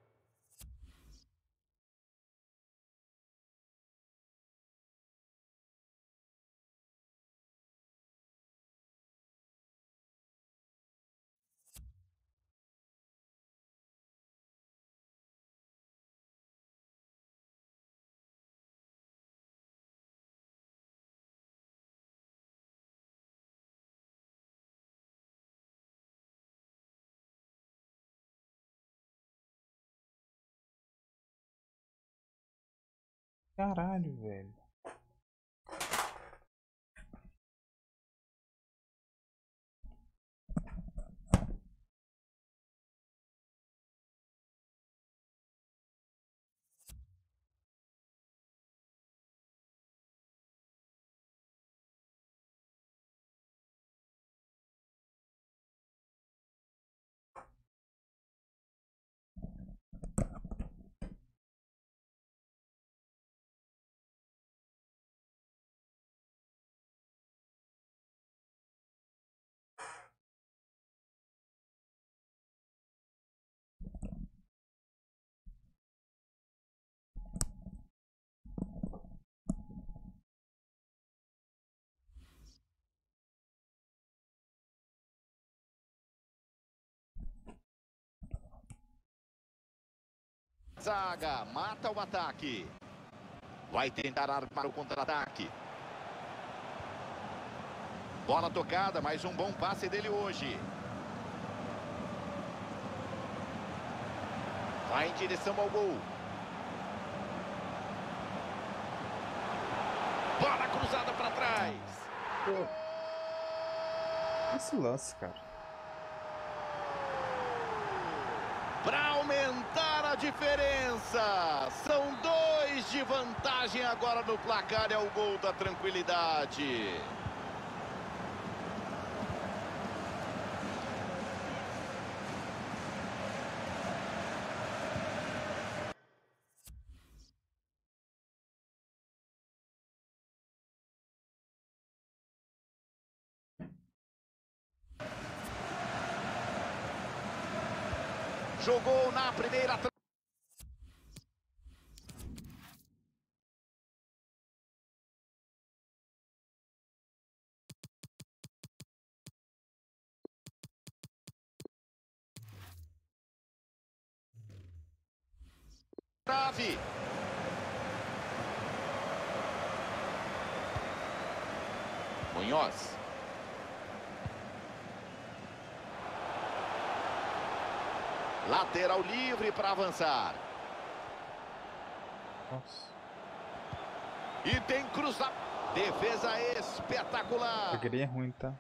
Caralho, velho. Zaga, mata o ataque. Vai tentar armar o contra-ataque. Bola tocada, mais um bom passe dele hoje. Vai em direção ao gol. Bola cruzada para trás. Pô. Esse lance, cara. Para aumentar a diferença. São dois de vantagem agora no placar. É o gol da tranquilidade. Jogou na primeira... Trave. Munhoz. Lateral livre para avançar. Nossa. E tem cruzamento. Defesa espetacular. Peguei é ruim, tá?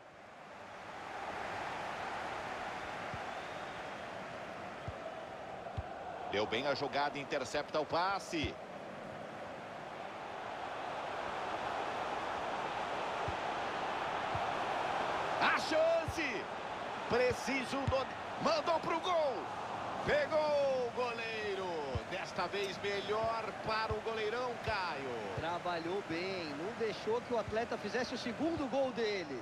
Deu bem a jogada, intercepta o passe. A chance. Preciso do... Mandou pro gol. Pegou o goleiro. Desta vez melhor para o goleirão, Caio. Trabalhou bem. Não deixou que o atleta fizesse o segundo gol dele.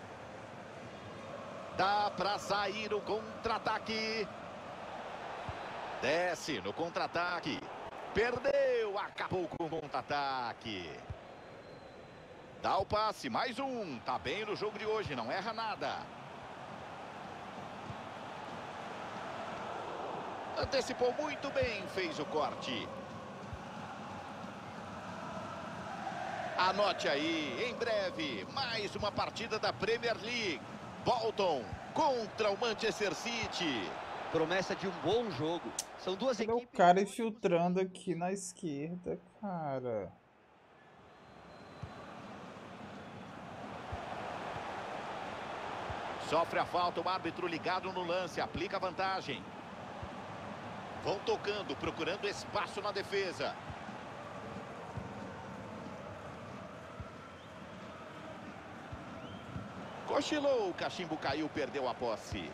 Dá para sair o contra-ataque. Desce no contra-ataque. Perdeu. Acabou com o contra-ataque. Dá o passe. Mais um. Tá bem no jogo de hoje. Não erra nada. Antecipou muito bem. Fez o corte. Anote aí. Em breve, mais uma partida da Premier League. Bolton contra o Manchester City. Promessa de um bom jogo. São duas Olha equipes... o cara infiltrando aqui na esquerda, cara. Sofre a falta, o árbitro ligado no lance, aplica a vantagem. Vão tocando, procurando espaço na defesa. Cochilou, o cachimbo caiu, perdeu a posse.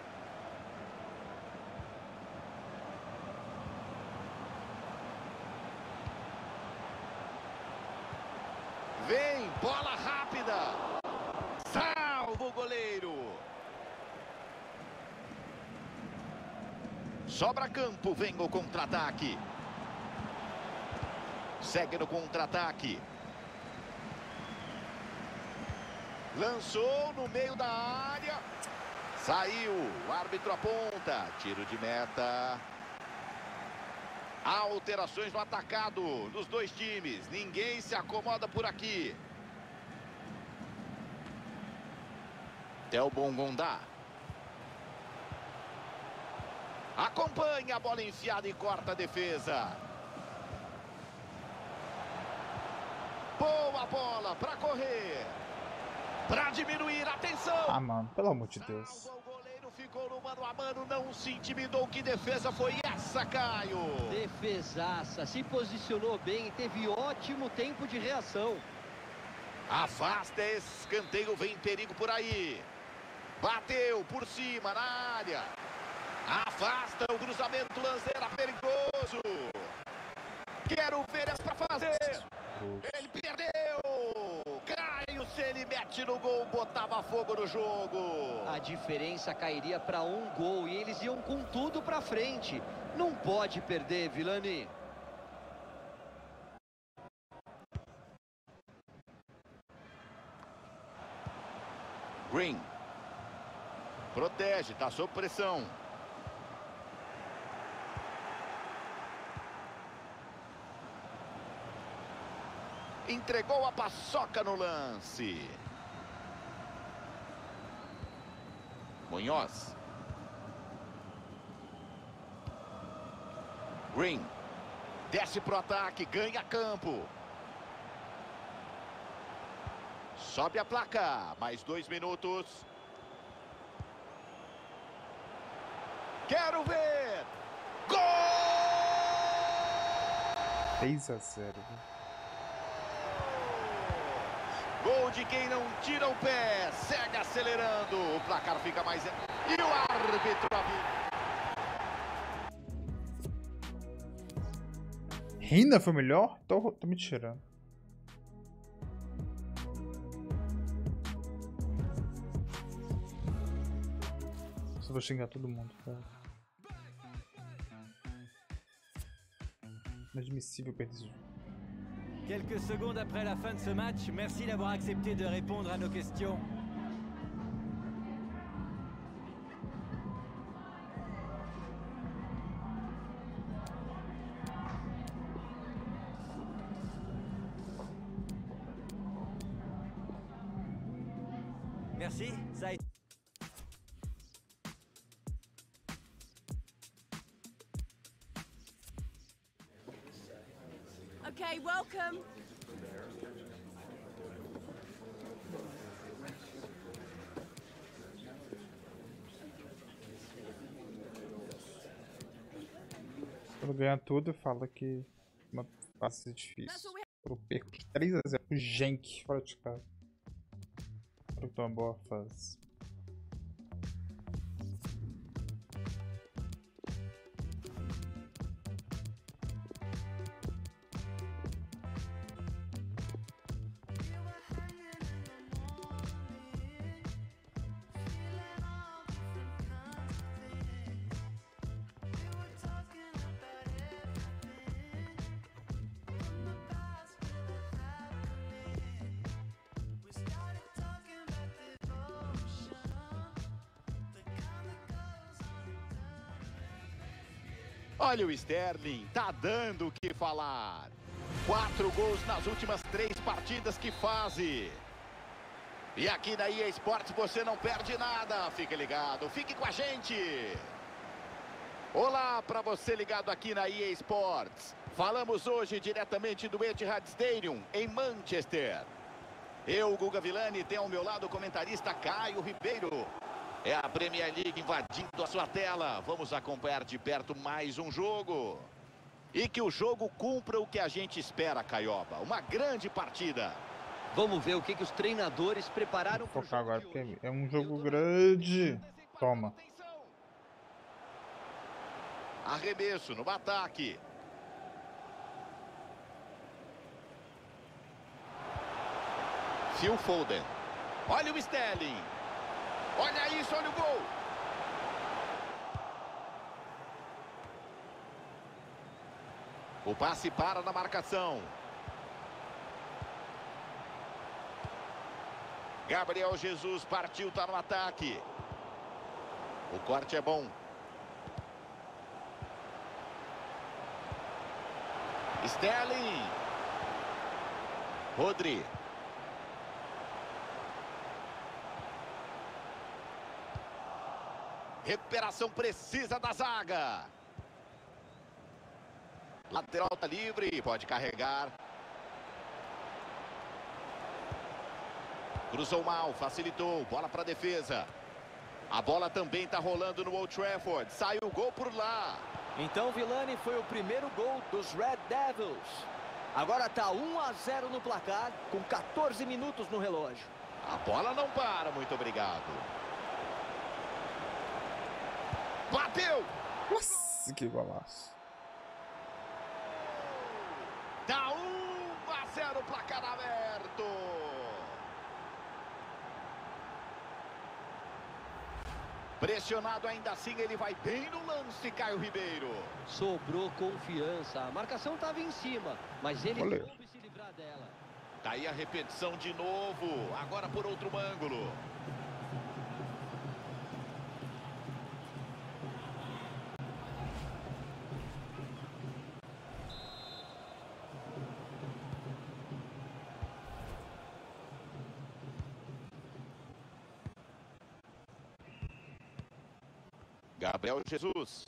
Vem, bola rápida. Salva o goleiro. Sobra campo, vem o contra-ataque. Segue no contra-ataque. Lançou no meio da área. Saiu, o árbitro aponta. Tiro de meta. Alterações no atacado dos dois times. Ninguém se acomoda por aqui. Theo Bongondá. Acompanha a bola enfiada e corta a defesa. Boa bola para correr. Para diminuir, atenção. Ah, mano, pelo amor de Deus. O goleiro ficou no mano a mano, não se intimidou. Que defesa foi essa, Caio? Defesaça, se posicionou bem e teve ótimo tempo de reação. Afasta, escanteio, vem perigo por aí. Bateu por cima na área. Afasta o cruzamento, Lanzeira, perigoso. Quero ver essa pra fazer. Ele perdeu. Caio, se ele mete no gol, botava fogo no jogo. A diferença cairia para um gol e eles iam com tudo pra frente. Não pode perder, Vilani. Green. Protege, tá sob pressão. Entregou a paçoca no lance. Munhoz. Green. Desce pro ataque, ganha campo. Sobe a placa, mais dois minutos. Quero ver! Gol! três a zero. Gol de quem não tira o pé, segue acelerando. O placar fica mais... E o árbitro... Ainda foi melhor? Tô, tô me tirando. Só vou xingar todo mundo, cara. Inadmissível perder esse jogo. Quelques secondes après la fin de ce match, merci d'avoir accepté de répondre à nos questions. Merci, ça a été... Okay, welcome. Quando ganha tudo, fala que uma fase difícil. Eu perco de três a zero pro Genk fora de casa. Espero que tenha uma boa fase. Olha o Sterling, tá dando o que falar. Quatro gols nas últimas três partidas que fase. E aqui na E A Sports você não perde nada. Fique ligado, fique com a gente. Olá para você ligado aqui na E A Sports. Falamos hoje diretamente do Etihad Stadium, em Manchester. Eu, Guga Villani, tenho ao meu lado o comentarista Caio Ribeiro. É a Premier League invadindo a sua tela. Vamos acompanhar de perto mais um jogo. E que o jogo cumpra o que a gente espera, Caioba. Uma grande partida. Vamos ver o que, que os treinadores prepararam para o jogo agora, porque é um jogo grande. Toma. Arremesso no ataque. Phil Foden. Olha o Sterling. Olha isso, olha o gol. O passe para na marcação. Gabriel Jesus partiu, tá no ataque. O corte é bom. Sterling. Rodri. Recuperação precisa da zaga. Lateral tá livre, pode carregar. Cruzou mal, facilitou, bola para defesa. A bola também tá rolando no Old Trafford. Saiu o gol por lá. Então Villani foi o primeiro gol dos Red Devils. Agora tá um a zero no placar, com quatorze minutos no relógio. A bola não para, muito obrigado. Bateu! Nossa, que golaço. Dá um a zero, placar aberto. Pressionado ainda assim, ele vai bem no lance, Caio Ribeiro. Sobrou confiança. A marcação estava em cima, mas ele soube se livrar dela. Tá aí a repetição de novo, agora por outro ângulo. Gabriel Jesus.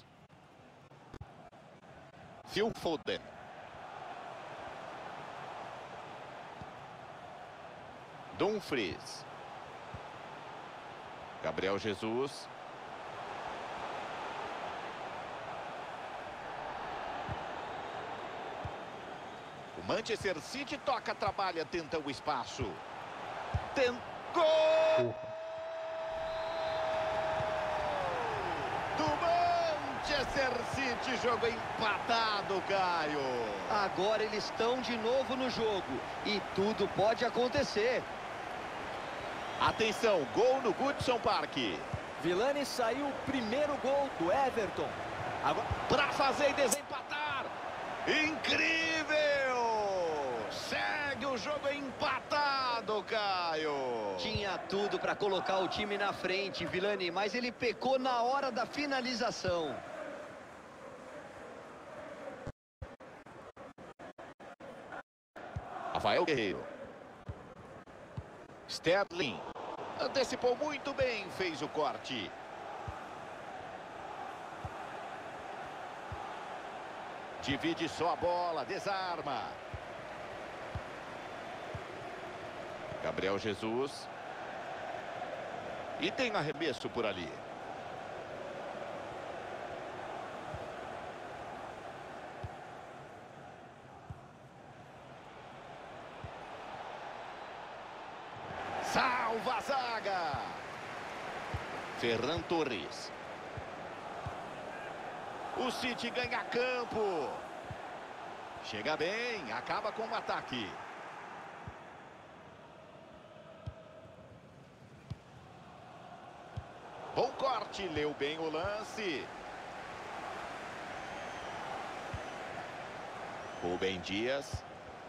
Phil Foden. Dumfries. Gabriel Jesus. O Manchester City toca, trabalha, tenta o espaço. Tentou! Do Manchester City, jogo empatado, Caio. Agora eles estão de novo no jogo e tudo pode acontecer. Atenção, gol no Goodson Park. Villani saiu o primeiro gol do Everton. Agora para fazer e desempatar. Incrível! Segue o jogo empatado, Caio. Tinha tudo para colocar o time na frente, Vilani, mas ele pecou na hora da finalização. Rafael Guerreiro. Sterling. Antecipou muito bem, fez o corte. Divide só a bola, desarma. Gabriel Jesus. E tem arremesso por ali. Salva a zaga. Ferran Torres. O City ganha campo. Chega bem, acaba com o ataque. Bom corte, leu bem o lance. Rubem Dias.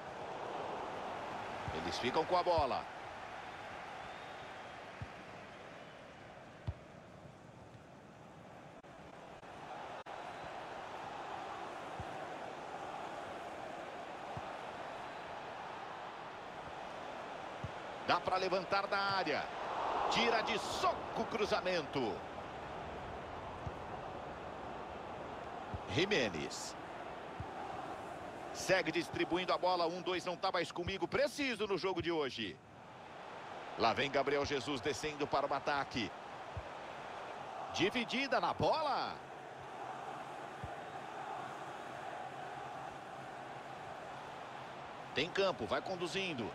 Eles ficam com a bola. Dá para levantar na área. Tira de soco o cruzamento. Jimenez. Segue distribuindo a bola. Um, dois, não tá mais comigo. Preciso no jogo de hoje. Lá vem Gabriel Jesus descendo para o ataque. Dividida na bola. Tem campo, vai conduzindo.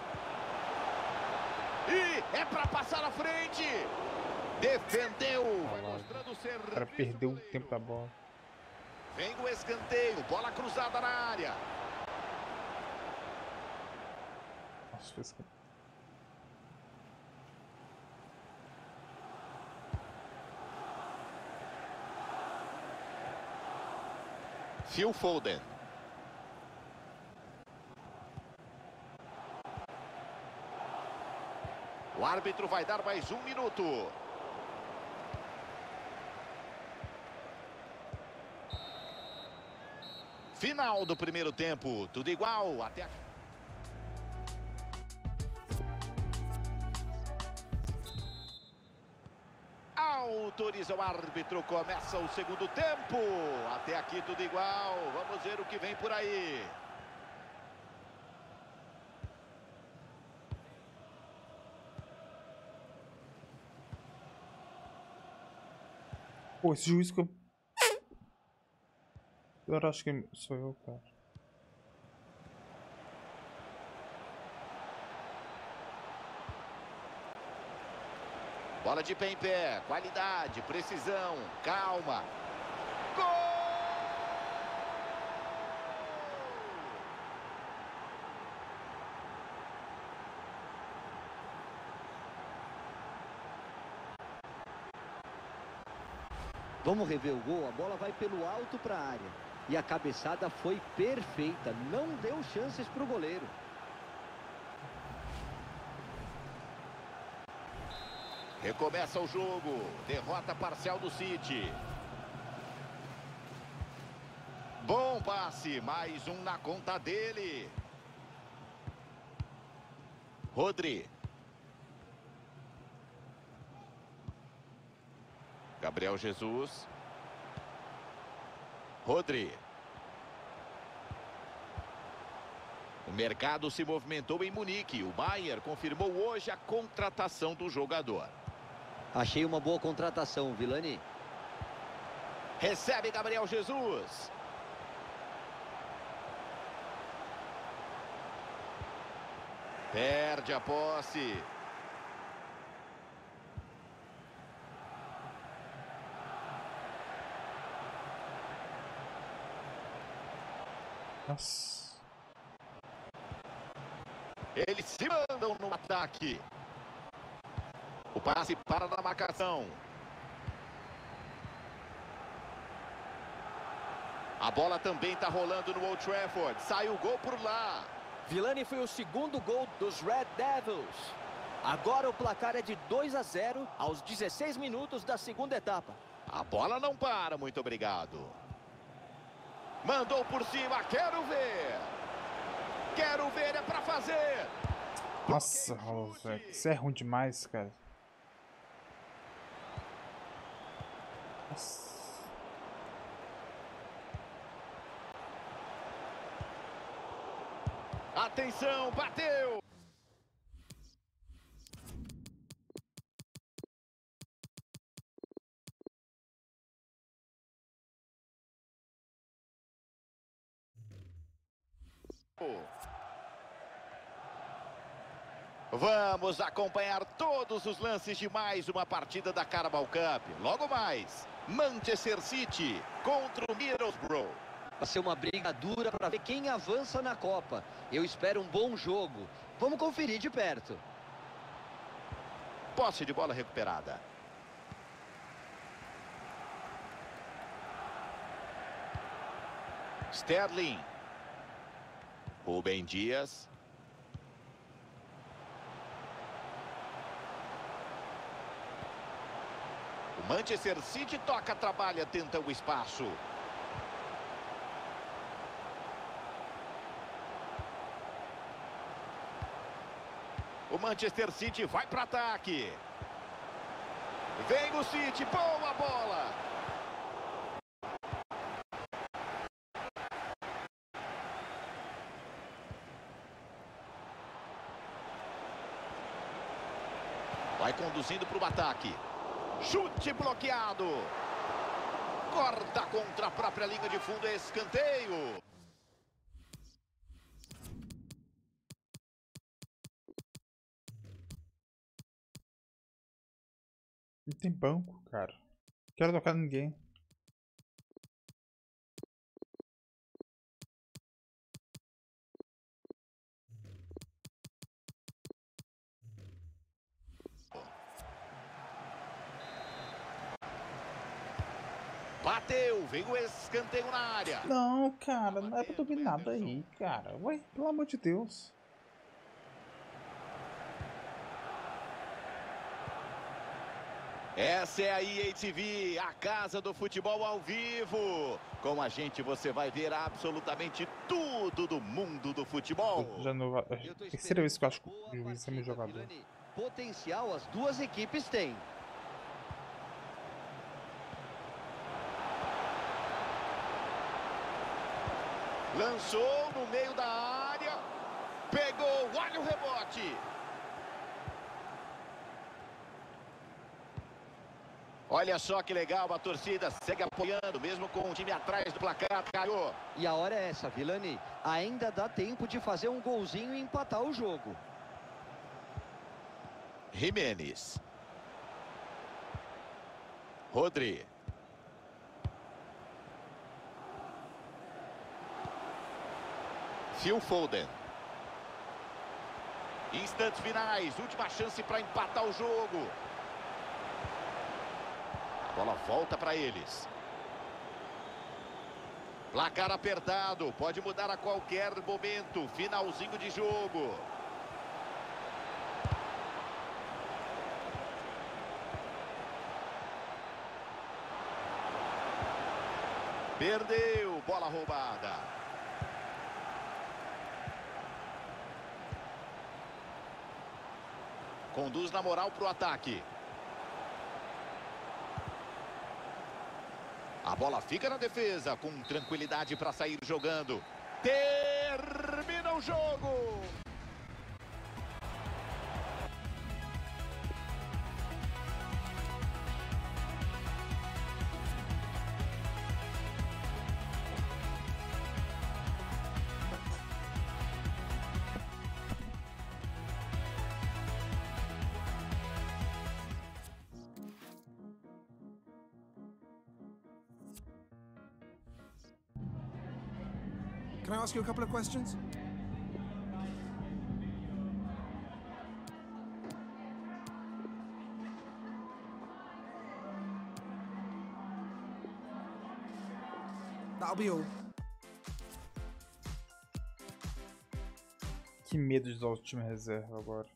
E é para passar à frente. Defendeu. Vai mostrando ser. O cara perdeu o tempo da bola. Vem o escanteio. Bola cruzada na área. Nossa, foi escanteio. Phil Foden. O árbitro vai dar mais um minuto. Final do primeiro tempo. Tudo igual. Até a... Autoriza o árbitro. Começa o segundo tempo. Até aqui tudo igual. Vamos ver o que vem por aí. Pô, esse juiz que eu... Eu acho que sou eu, cara. Bola de pé em pé. Qualidade, precisão, calma. Gol! Vamos rever o gol. A bola vai pelo alto para a área. E a cabeçada foi perfeita. Não deu chances para o goleiro. Recomeça o jogo. Derrota parcial do City. Bom passe. Mais um na conta dele. Rodri. Gabriel Jesus. Rodri. O mercado se movimentou em Munique. O Bayern confirmou hoje a contratação do jogador. Achei uma boa contratação, Vilani. Recebe Gabriel Jesus. Perde a posse. Nossa. Eles se mandam no ataque. O passe para na marcação. A bola também está rolando no Old Trafford. Sai o gol por lá. Villani foi o segundo gol dos Red Devils. Agora o placar é de dois a zero aos dezesseis minutos da segunda etapa. A bola não para, muito obrigado. Mandou por cima, quero ver. Quero ver, é pra fazer. Nossa, Rosa, isso é ruim demais, cara. Nossa. Atenção, bateu. Vamos acompanhar todos os lances de mais uma partida da Carabao Cup. Logo mais, Manchester City contra o Middlesbrough. Vai ser uma briga dura para ver quem avança na Copa. Eu espero um bom jogo. Vamos conferir de perto. Posse de bola recuperada. Sterling. Rubem Dias. O Manchester City toca, trabalha, tenta o espaço. O Manchester City vai para ataque. Vem o City, boa bola. Vai conduzindo para o ataque. Chute bloqueado. Corta contra a própria linha de fundo, escanteio. Não tem banco, cara. Não quero tocar ninguém. Bateu, vem o escanteio na área. Não, cara, não é pra dominar nada aí, cara. Ué, pelo amor de Deus. Essa é a E A T V, a casa do futebol ao vivo. Com a gente você vai ver absolutamente tudo do mundo do futebol. Já não vai. Terceira vez que eu acho que o juiz é meu jogador. Potencial as duas equipes têm. Lançou no meio da área. Pegou, olha o rebote. Olha só que legal, a torcida segue apoiando, mesmo com o time atrás do placar. Caiu. E a hora é essa, Villani. Ainda dá tempo de fazer um golzinho e empatar o jogo. Jimenez. Rodri. Phil Foden. Instantes finais, última chance para empatar o jogo. A bola volta para eles. Placar apertado, pode mudar a qualquer momento. Finalzinho de jogo. Perdeu, bola roubada. Conduz na moral para o ataque. A bola fica na defesa, com tranquilidade para sair jogando. Termina o jogo! Can I ask you a couple of questions? That'll be all. Que medo de usar o time reserva agora.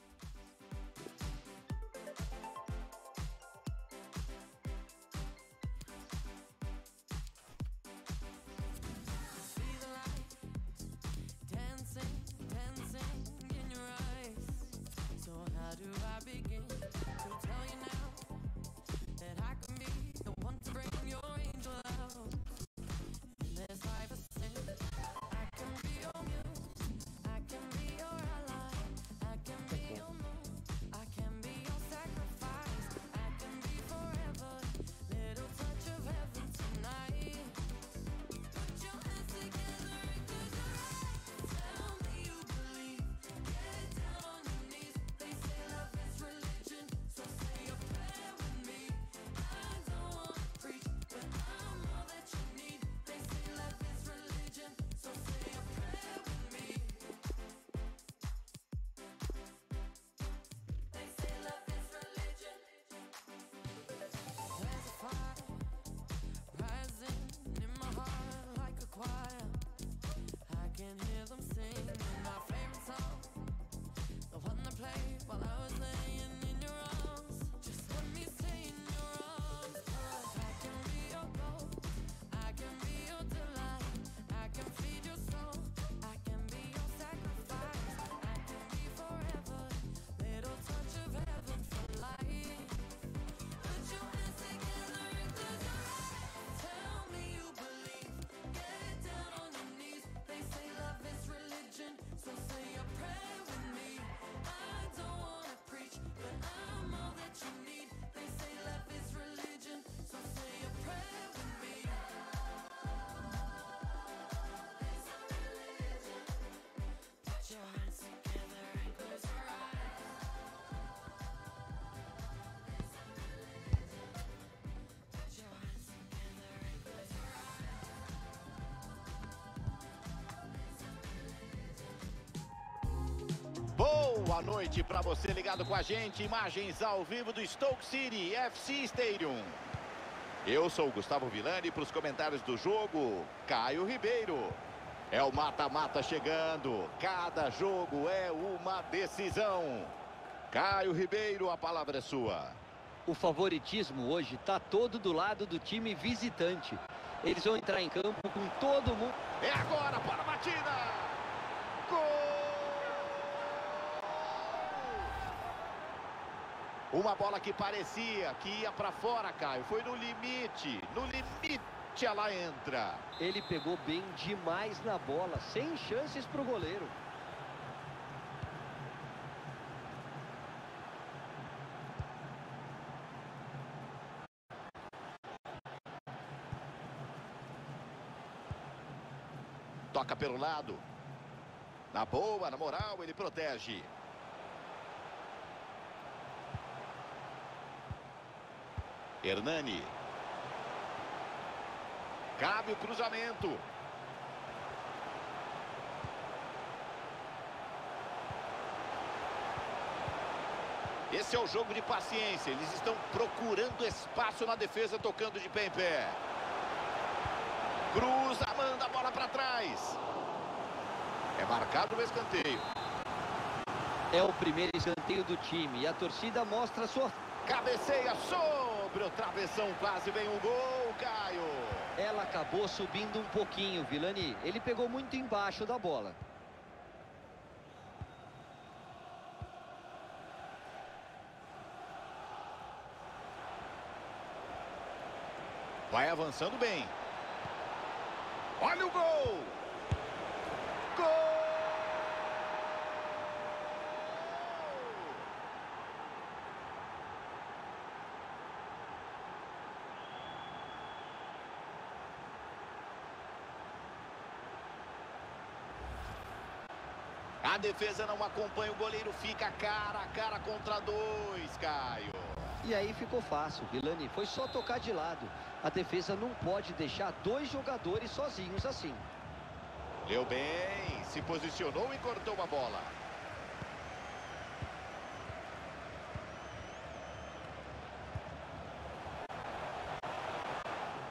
Boa noite para você ligado com a gente. Imagens ao vivo do Stoke City F C Stadium. Eu sou o Gustavo Villani para os comentários do jogo. Caio Ribeiro. É o mata-mata chegando. Cada jogo é uma decisão. Caio Ribeiro, a palavra é sua. O favoritismo hoje está todo do lado do time visitante. Eles vão entrar em campo com todo mundo. É agora para a batida. Gol! Uma bola que parecia que ia para fora, Caio. Foi no limite. No limite ela entra. Ele pegou bem demais na bola, sem chances para o goleiro. Toca pelo lado. Na boa, na moral, ele protege. Hernani. Cabe o cruzamento. Esse é o jogo de paciência. Eles estão procurando espaço na defesa, tocando de pé em pé. Cruza, manda a bola para trás. É marcado o escanteio. É o primeiro escanteio do time e a torcida mostra sua... Cabeceia sobre o travessão, quase vem o gol, Caio. Ela acabou subindo um pouquinho, Villani. Ele pegou muito embaixo da bola. Vai avançando bem. Olha o gol! Gol! A defesa não acompanha, o goleiro fica cara a cara contra dois, Caio. E aí ficou fácil, Villani. Foi só tocar de lado. A defesa não pode deixar dois jogadores sozinhos assim. Leu bem, se posicionou e cortou a bola.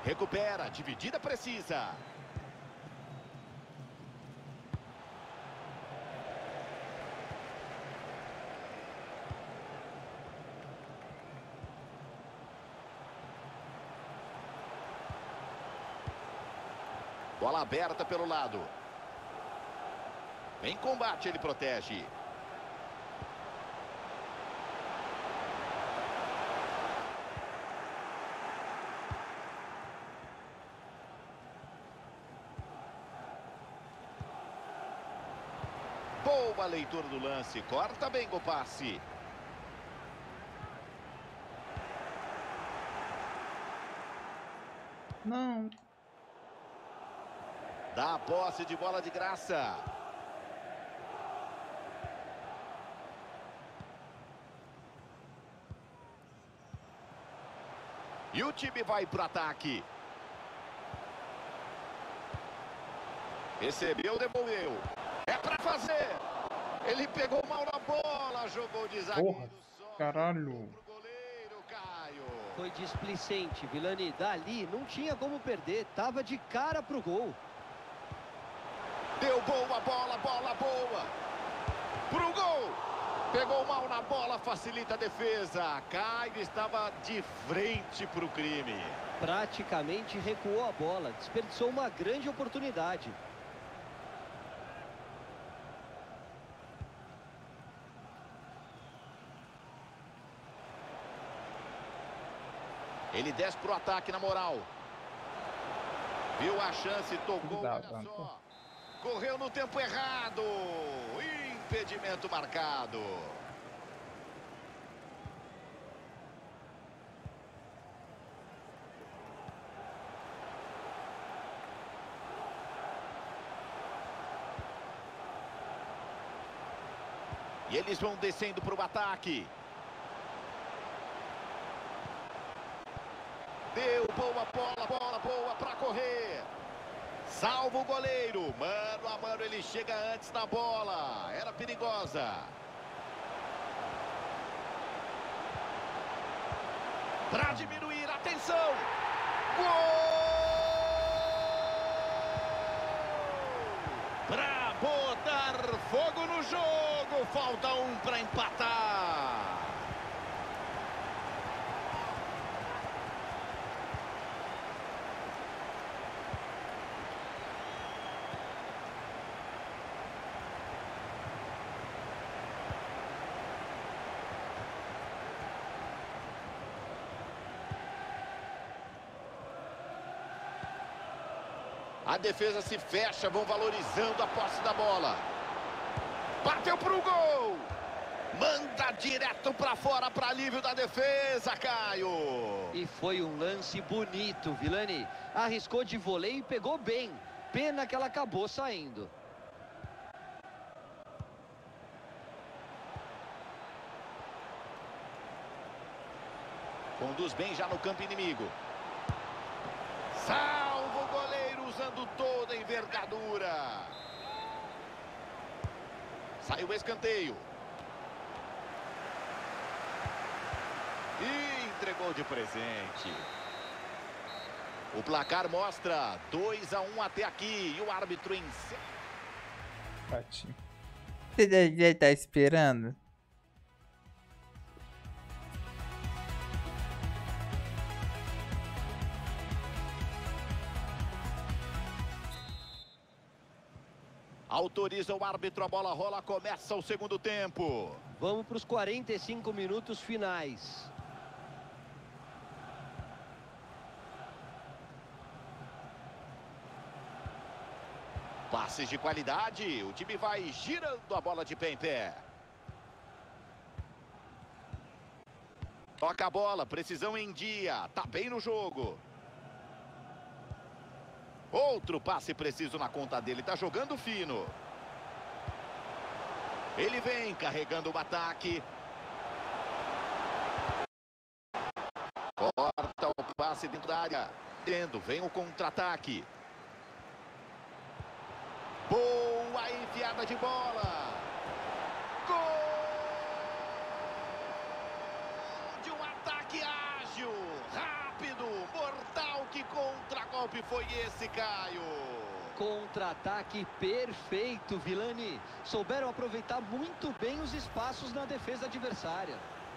Recupera, dividida precisa. Bola aberta pelo lado. Em combate ele protege. Boa leitura do lance. Corta bem o passe. Não. Dá a posse de bola de graça. E o time vai para o ataque. Recebeu, devolveu. É para fazer. Ele pegou mal na bola, jogou de zagueiro. Porra, caralho. Foi displicente, Vilani. Dali não tinha como perder. Tava de cara pro gol. Deu boa bola, bola boa. Pro gol. Pegou mal na bola, facilita a defesa. Caio estava de frente pro crime. Praticamente recuou a bola. Desperdiçou uma grande oportunidade. Ele desce pro ataque na moral. Viu a chance, tocou, Dá, olha só. Correu no tempo errado. Impedimento marcado. E eles vão descendo para o ataque. Deu boa bola, bola boa para correr. Salva o goleiro. Mano a mano, ele chega antes na bola. Era perigosa. Para diminuir, atenção. Gol! Para botar fogo no jogo. Falta um para empatar. A defesa se fecha, vão valorizando a posse da bola. Bateu pro gol. Manda direto para fora para alívio da defesa, Caio. E foi um lance bonito, Vilani. Arriscou de voleio e pegou bem. Pena que ela acabou saindo. Conduz bem já no campo inimigo. Salva o goleiro usando toda a envergadura. Sai o escanteio. E entregou de presente. O placar mostra dois a um até aqui. E o árbitro em... Patinho. Você já tá esperando? Autoriza o árbitro, a bola rola, começa o segundo tempo. Vamos para os quarenta e cinco minutos finais. Passes de qualidade, o time vai girando a bola de pé em pé. Toca a bola, precisão em dia, tá bem no jogo. Outro passe preciso na conta dele, tá jogando fino. Ele vem carregando o ataque. Corta o passe dentro da área. Tendo, vem o contra-ataque. Boa enfiada de bola. Gol de um ataque ágil, rápido, mortal que conta. golpe foi esse, Caio? Contra-ataque perfeito, Vilani. Souberam aproveitar muito bem os espaços na defesa adversária.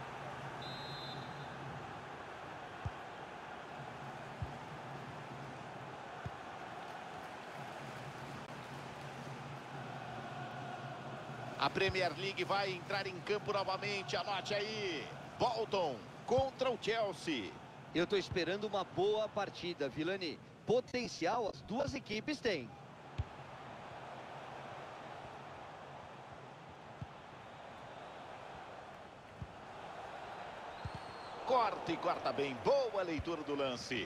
A Premier League vai entrar em campo novamente, anote aí. Bolton contra o Chelsea. Eu tô esperando uma boa partida, Vilani. Potencial as duas equipes têm. Corta e corta bem, boa leitura do lance.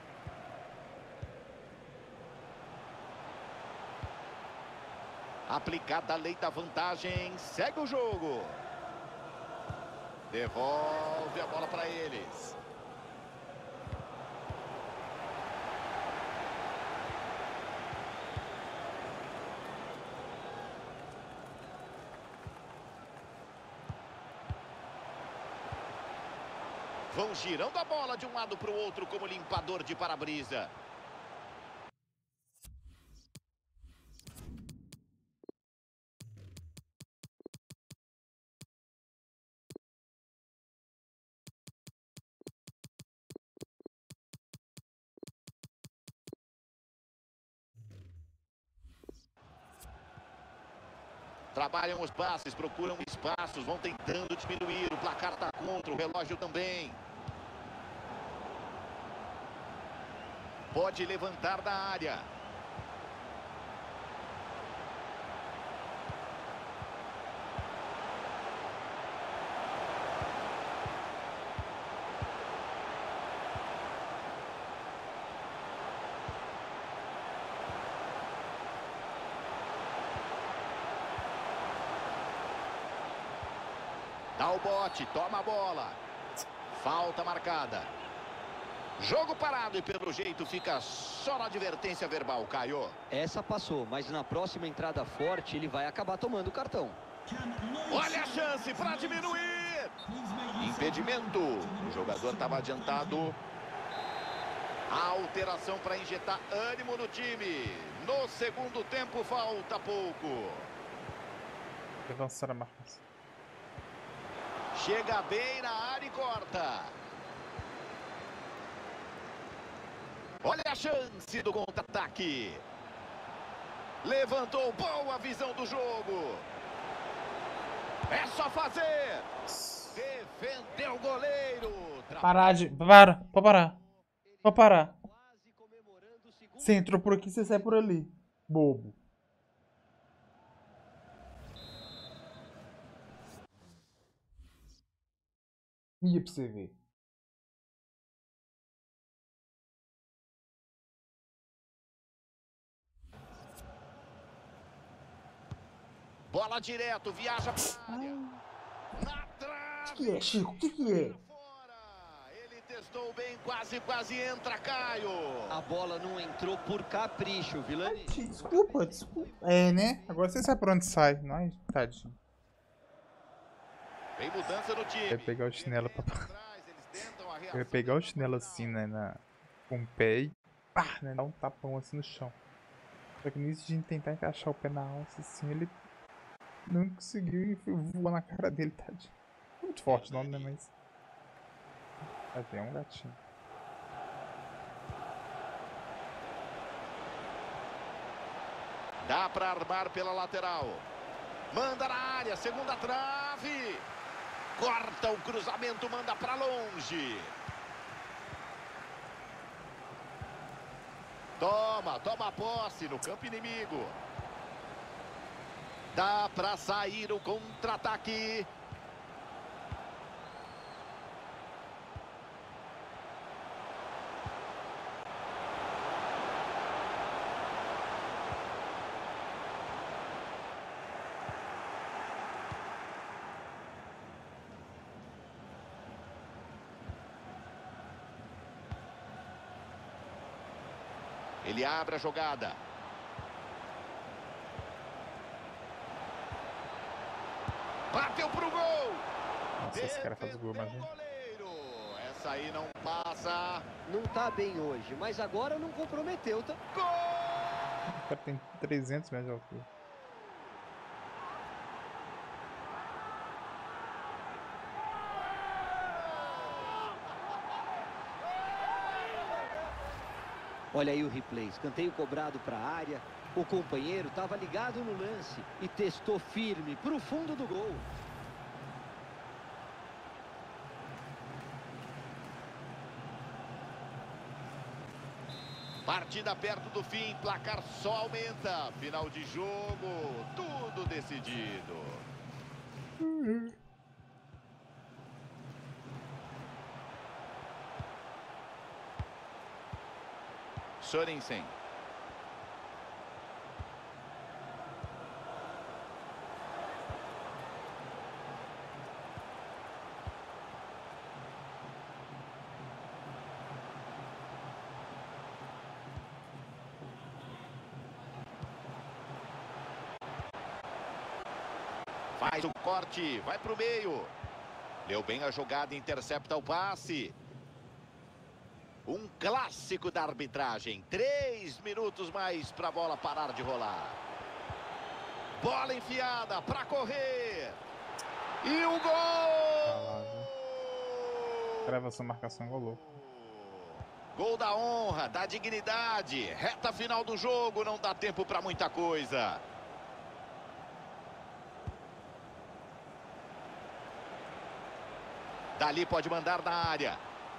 Aplicada a lei da vantagem, segue o jogo. Devolve a bola para eles. Vão girando a bola de um lado para o outro como limpador de para-brisa. Trabalham os passes, procuram espaços, vão tentando diminuir. O placar está contra, o relógio também. Pode levantar da área. Dá o bote, toma a bola. Falta marcada. Jogo parado e pelo jeito fica só na advertência verbal, Caio. Essa passou, mas na próxima entrada forte ele vai acabar tomando o cartão. Olha a chance para diminuir. Impedimento. O jogador estava adiantado. A alteração para injetar ânimo no time. No segundo tempo falta pouco. Avançar a marcação. Chega bem na área e corta. Olha a chance do contra-ataque. Levantou, boa visão do jogo. É só fazer. Defendeu o goleiro. Parar de... Para, pode parar. Pode parar. Você entrou por aqui, você sai por ali. Bobo. Ia pra você ver. Bola direto, viaja pra área. Na trave. O que é, Chico? O que, que é? Ele testou bem, quase, quase entra, Caio. A bola não entrou por capricho, Vilani. Desculpa, desculpa. É, né? Agora você sabe por onde sai. Ai, tadinho. Tem mudança no time. Vai pegar o chinelo pra... Vai pegar o chinelo assim, né? Na... Com o pé e... Pá, né? Dá um tapão assim no chão. Só que nisso de tentar encaixar o pé na alça assim, ele... Não conseguiu e voou na cara dele, tadinho. Muito forte não, né? Mas... Até um gatinho. Dá pra armar pela lateral. Manda na área, segunda trave. Corta o cruzamento, manda pra longe. Toma, toma posse no campo inimigo. Dá pra sair o contra-ataque. Ele abre a jogada. Bateu pro gol. Nossa, esse cara faz gol, mas... Essa aí não passa. Não tá bem hoje, mas agora não comprometeu, tá? Gol! O cara tem trezentos metros de altura. Olha aí o replay, escanteio cobrado para a área. O companheiro estava ligado no lance e testou firme para o fundo do gol. Partida perto do fim, placar só aumenta. Final de jogo, tudo decidido. Uhum. Sorensen. Faz o corte, vai pro meio. Leu bem a jogada, intercepta o passe. Um clássico da arbitragem. Três minutos mais para a bola parar de rolar. Bola enfiada para correr. E o gol! Crava essa marcação, gol louco. Gol da honra, da dignidade. Reta final do jogo, não dá tempo para muita coisa. Dali pode mandar na área.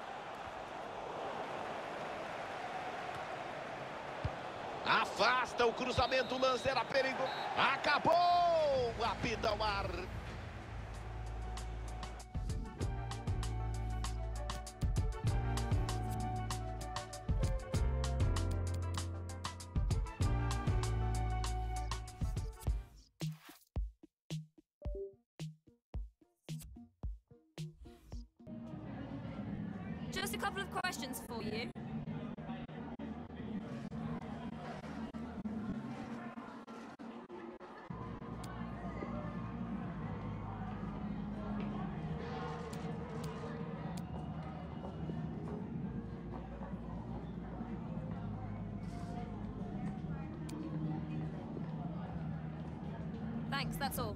Afasta o cruzamento, o lance era perigoso. Acabou! Apita o ar. Just a couple of questions for you. Thanks, that's all.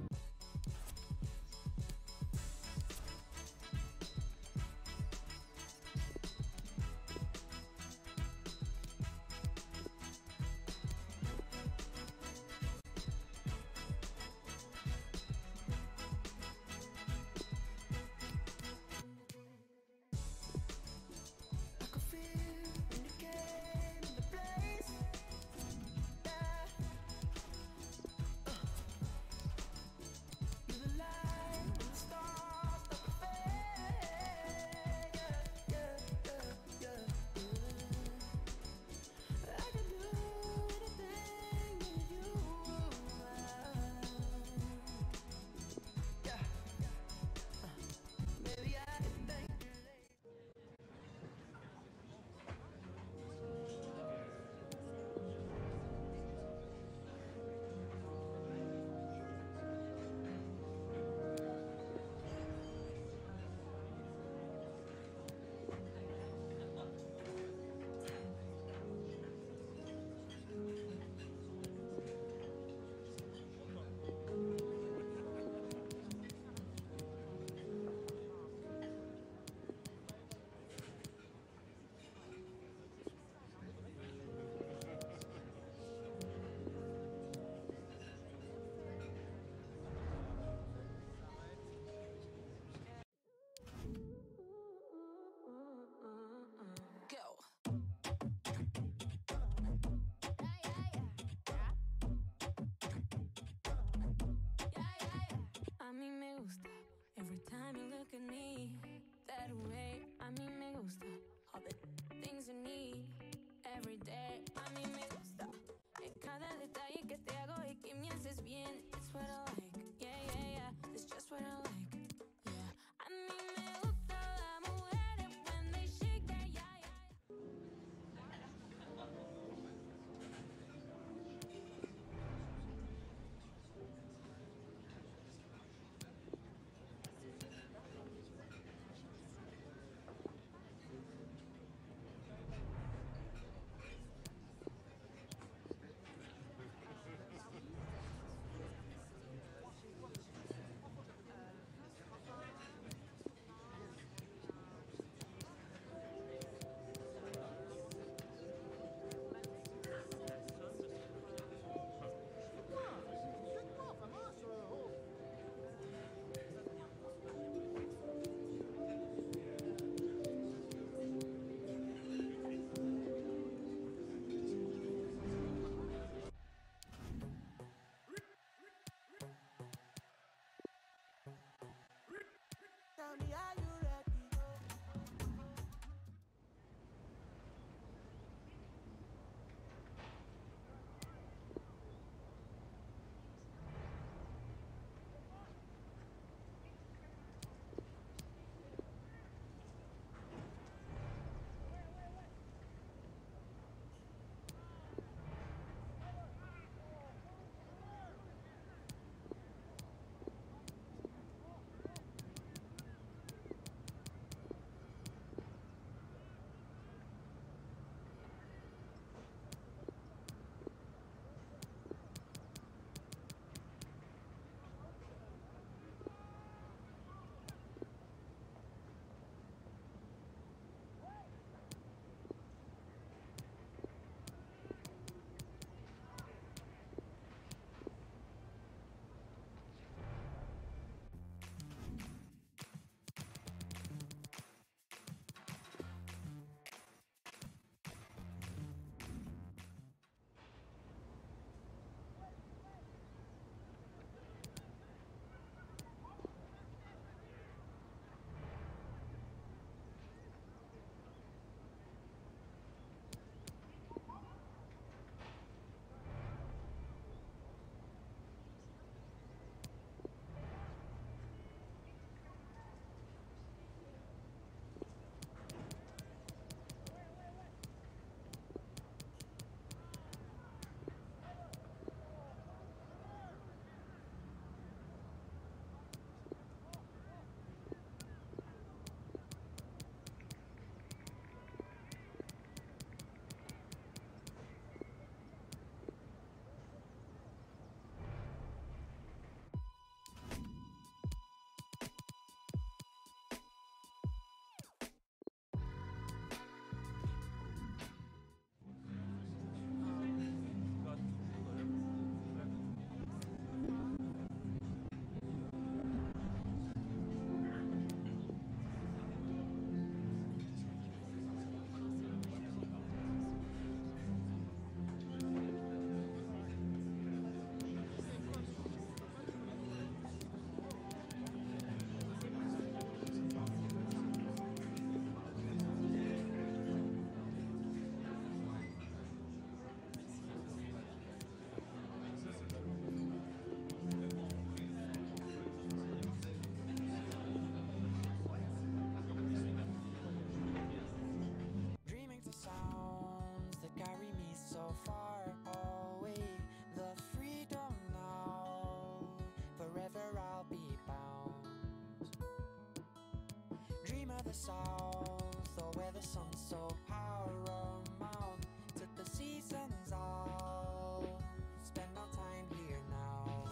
south, or where the sun's so paramount. Took the seasons out, spend our time here now.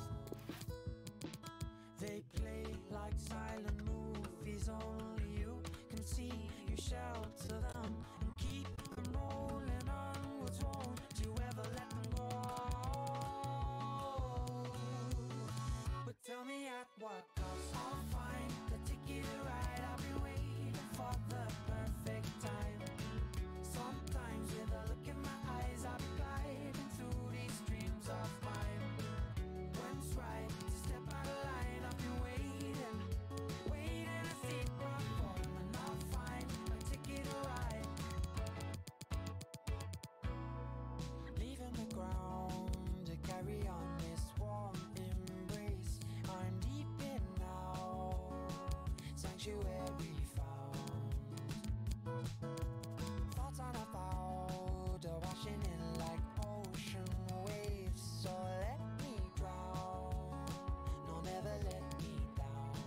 They play like silent movies, only you can see. You shelter them and keep them rolling onwards. Won't you ever let them go? But tell me at what cost? I'll find the ticket to ride. I'll be waiting for the perfect time. Sometimes with a look in my eyes, I'll be gliding through these dreams of mine. When's right to step out of line? I've been waiting, waiting to see my form, and I'll find a ticket to ride. Leaving the ground to carry on this warm embrace. I'm deep in now, sanctuary found. Thoughts on about washing in like ocean waves. So let me drown, no, never let me down.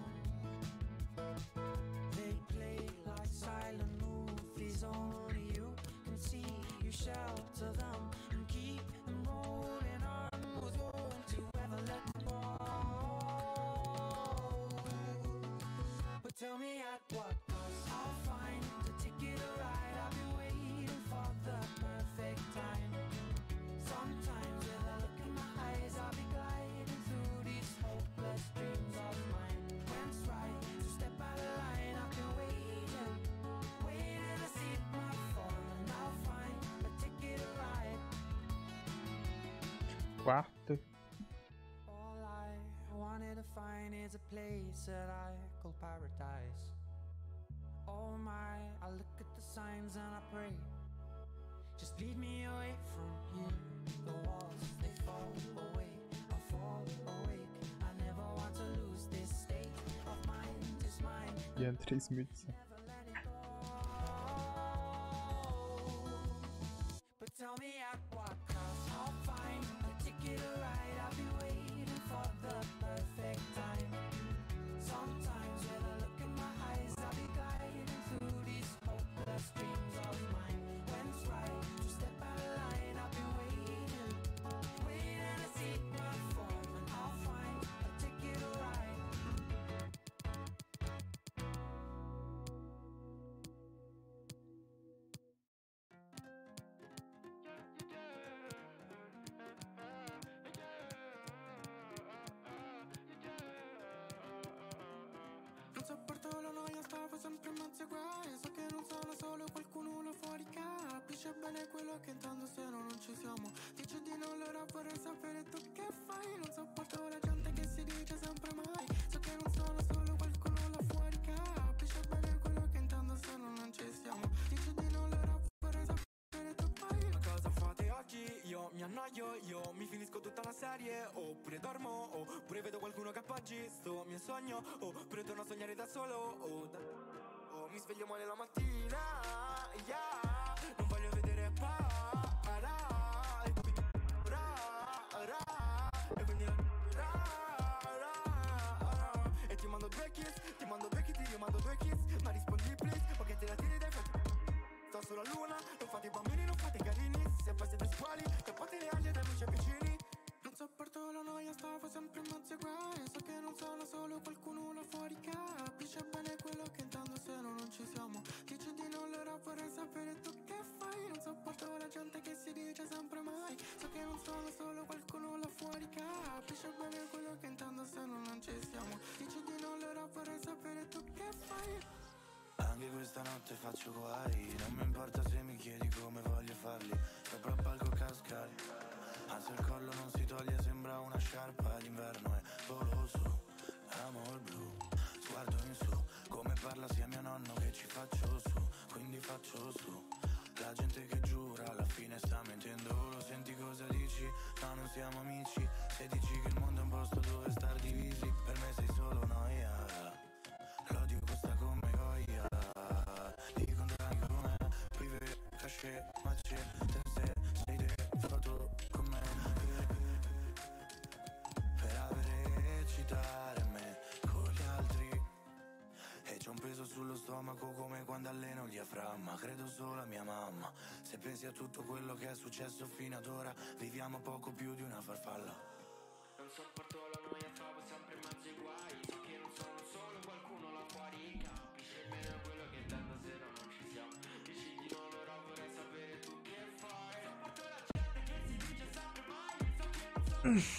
They play like silent movies, only you can see. You shelter them and keep them rolling on. Won't you ever let them go? But tell me at what cost? I'll find the ticket to ride. I'll be waiting for the perfect time. Sometimes with a look in my eyes, I'll be gliding through these hopeless dreams of mine. When's right to step out of line? I've been waiting, waiting to see my form, and I'll find a ticket to ride. Quarto. All I wanted to find is a place that I call paradise. Oh my, I look at the signs and I pray, just lead me away from here. The walls, they fall away, I fall awake. I never want to lose this state of mind. It's mine, E é três mil e oitocentos. never let it go. But tell me at what cost? I'll find a ticket to ride. I'll be waiting for the perfect time. Sometimes with a look in my eyes, I'll be gliding through these hopeless dreams of mine. When's right to step out of line? I've been waiting, waiting to see my form, and I'll find a ticket to ride. Non sopporto la noia, stavo sempre in mezzo ai guai. So che non sono solo qualcuno là fuori capisce bene quello che intendo se no non ci siamo. Dice di no, allora vorrei sapere tu che fai. Non sopporto la gente che si dice sempre mai. So che non sono solo qualcuno là fuori capisce bene quello che intendo se no non ci siamo. Dice di no, allora vorrei sapere tu fai. Ma cosa fate oggi? Io mi annoio, io mi finisco tutta la serie. Oppure dormo, oppure vedo qualcuno che appoggi sto mio sogno. Oppure torno a sognare da solo. O da... oh, mi sveglio male la mattina, yeah. Non voglio vedere para. E quindi ra, ra. E quindi ra, ra, ra. E ti mando due kiss, ti mando due kiss, io mando due kiss. Ma rispondi please, o che te la tiri dai fatti. Sto sulla luna, non fate i bambini, non fate i carini. Se poi siete squali, tappate le ali dai amici vicini. Non sopporto la noia, stavo sempre in mezzo ai guai. So che non sono solo qualcuno là fuori capisce bene quello che intendo se no non ci siamo. Dice di no, allora vorrei sapere tu che fai. Non sopporto la gente che si dice sempre mai. So che non sono solo qualcuno là fuori capisce bene quello che intendo se no non ci siamo. Dice di no, allora vorrei sapere tu che fai. Anche questa notte faccio guai. Non mi importa se mi chiedi come voglio farli. Sopra il palco cascali. Alzo il collo, non si toglie, sembra una sciarpa. L'inverno è goloso, amo il blu. Sguardo in su, come parla sia mio nonno che ci faccio su. Quindi faccio su. La gente che giura alla fine sta mentendo. Lo senti cosa dici? No, non siamo amici. Se dici che il mondo è un posto dove star divisi, per me sei solo noia. L'odio costa come goia. Li contrai come prive, cachet, macce. Te se sei te, foto con me. Per avere citare me con gli altri. E c'ho un peso sullo stomaco come fra, ma credo solo a mia mamma. Se pensi a tutto quello che è successo fino ad ora, viviamo poco più di una farfalla. Non sopporto la noia, stavo sempre in mezzo ai guai. So che non sono solo qualcuno là fuori. Capisci bene quello che intendo se no non ci siamo. Dici di non, ora vorrei sapere tu che fai. Sopporto la gente che si dice sempre mai. So che non sono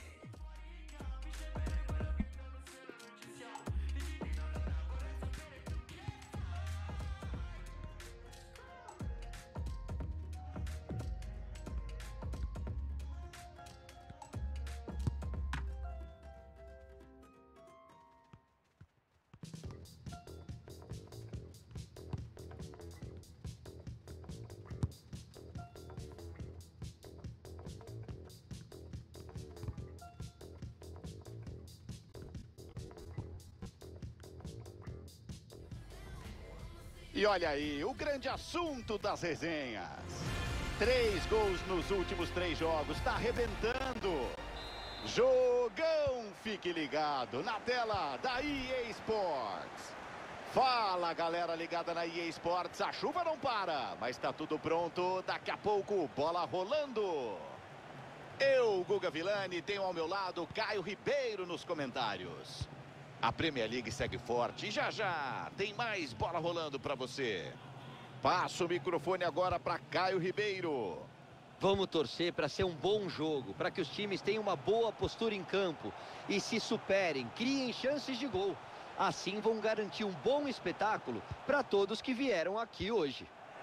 E olha aí, o grande assunto das resenhas. Três gols nos últimos três jogos, tá arrebentando. Jogão, fique ligado na tela da E A Sports. Fala, galera ligada na E A Sports, a chuva não para, mas tá tudo pronto, daqui a pouco, bola rolando. Eu, Guga Villani, tenho ao meu lado Caio Ribeiro nos comentários. A Premier League segue forte e já já tem mais bola rolando para você. Passo o microfone agora para Caio Ribeiro. Vamos torcer para ser um bom jogo, para que os times tenham uma boa postura em campo e se superem, criem chances de gol. Assim vão garantir um bom espetáculo para todos que vieram aqui hoje.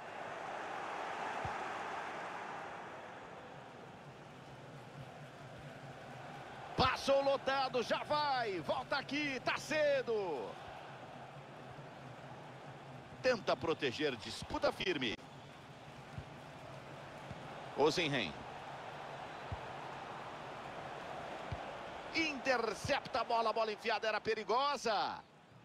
Passou lotado, já vai, volta aqui, tá cedo. Tenta proteger, disputa firme. Ozenhen. Intercepta a bola, a bola enfiada era perigosa.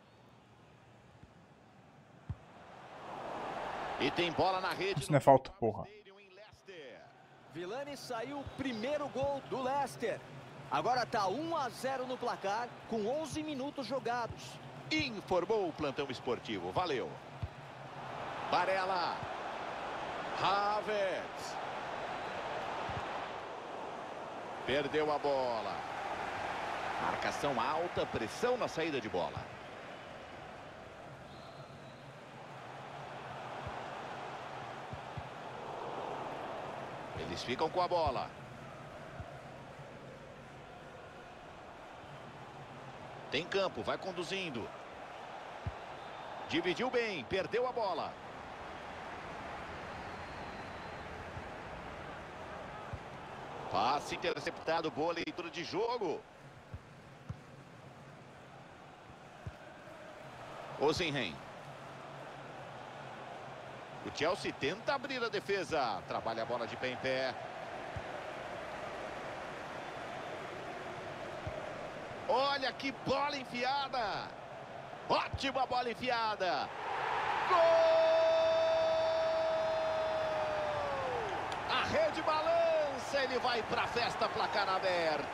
E tem bola na rede. Isso não é falta, porra. Villani saiu o primeiro gol do Leicester. Agora tá um a zero no placar, com onze minutos jogados. Informou o plantão esportivo, valeu. Varela. Havertz. Perdeu a bola. Marcação alta, pressão na saída de bola. Eles ficam com a bola. Tem campo, vai conduzindo. Dividiu bem, perdeu a bola. Passe interceptado, boa leitura de jogo. Ozenhen. O Chelsea tenta abrir a defesa. Trabalha a bola de pé em pé. Olha que bola enfiada. Ótima bola enfiada. Gol! A rede balança. Ele vai para a festa, placar aberto.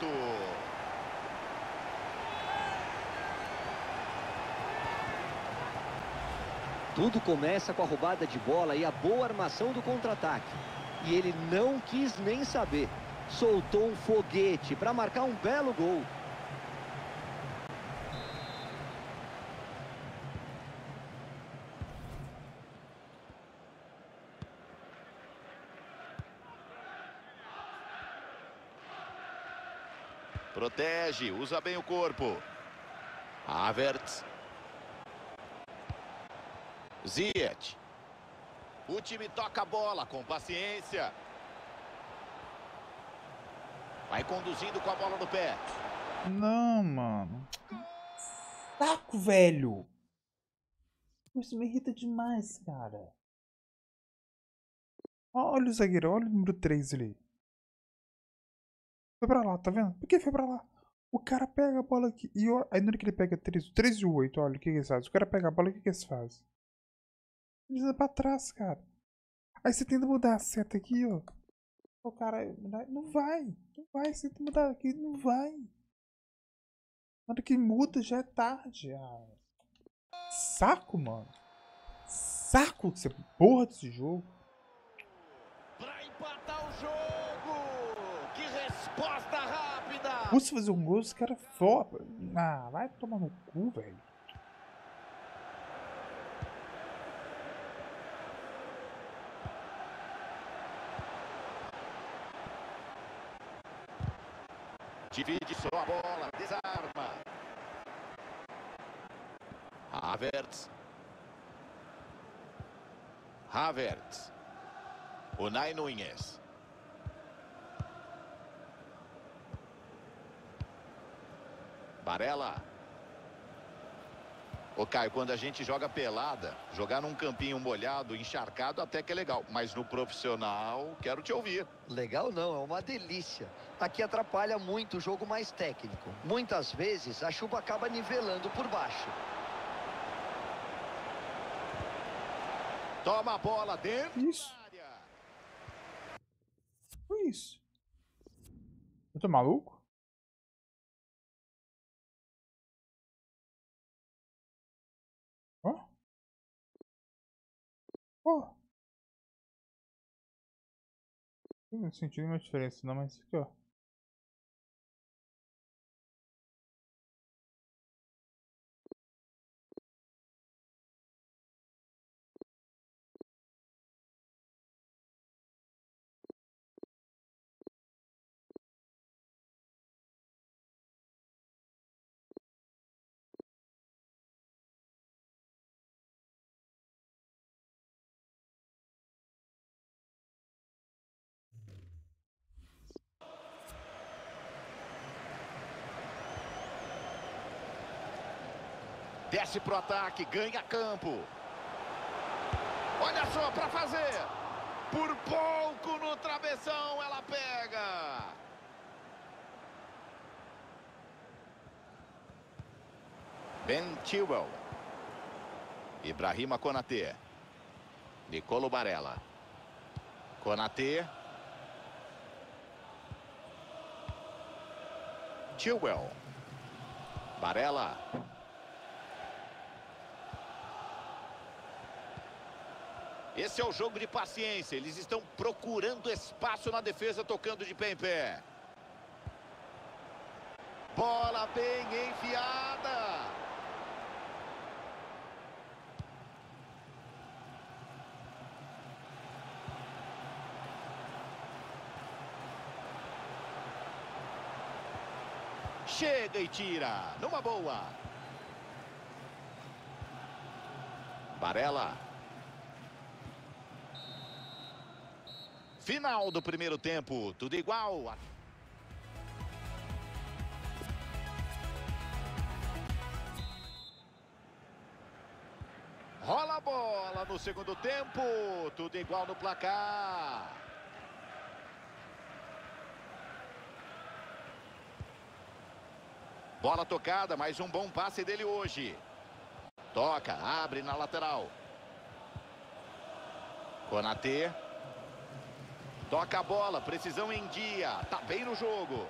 Tudo começa com a roubada de bola e a boa armação do contra-ataque. E ele não quis nem saber. Soltou um foguete para marcar um belo gol. Protege, usa bem o corpo. Havertz. Ziyech. O time toca a bola com paciência. Vai conduzindo com a bola no pé. Não, mano. Saco, velho. Isso me irrita demais, cara. Olha o zagueiro, olha o número três ali. Foi pra lá, tá vendo? Por que foi pra lá? O cara pega a bola aqui. E ó, aí na hora que ele pega três, três e oito, olha o que, que eles fazem. O cara pega a bola, o que, que eles fazem? Eles vão pra trás, cara. Aí você tenta mudar a seta aqui, ó. O cara. Não vai. Não vai. Você tenta mudar aqui, não vai. Na hora que muda já é tarde. Ah. Saco, mano. saco dessa porra desse jogo. Pra empatar o jogo. Que resposta rápida. Custa fazer um gol, esse cara é foda. Ah, vai tomar no cu, velho. Divide só a bola, desarma. Havertz. Havertz. Unai Núñez. Barella. Ô Caio, quando a gente joga pelada, jogar num campinho molhado, encharcado, até que é legal. Mas no profissional, quero te ouvir. Legal não, é uma delícia. Aqui atrapalha muito o jogo mais técnico. Muitas vezes a chuva acaba nivelando por baixo. Toma a bola dentro isso. da área. Foi isso. Eu tô maluco? Ó. Ó. Não senti nenhuma diferença não, mas aqui, ó. Desce pro ataque, ganha campo. Olha só para fazer. Por pouco no travessão ela pega. Ben Chilwell. Ibrahima Konaté. Nicolo Barella. Konaté. Chilwell. Barella. Esse é o jogo de paciência. Eles estão procurando espaço na defesa, tocando de pé em pé. Bola bem enfiada. Chega e tira. Numa boa. Barella. Final do primeiro tempo, tudo igual. Rola a bola no segundo tempo, tudo igual no placar. Bola tocada, mais um bom passe dele hoje. Toca, abre na lateral. Konaté. Toca a bola, precisão em dia. Tá bem no jogo.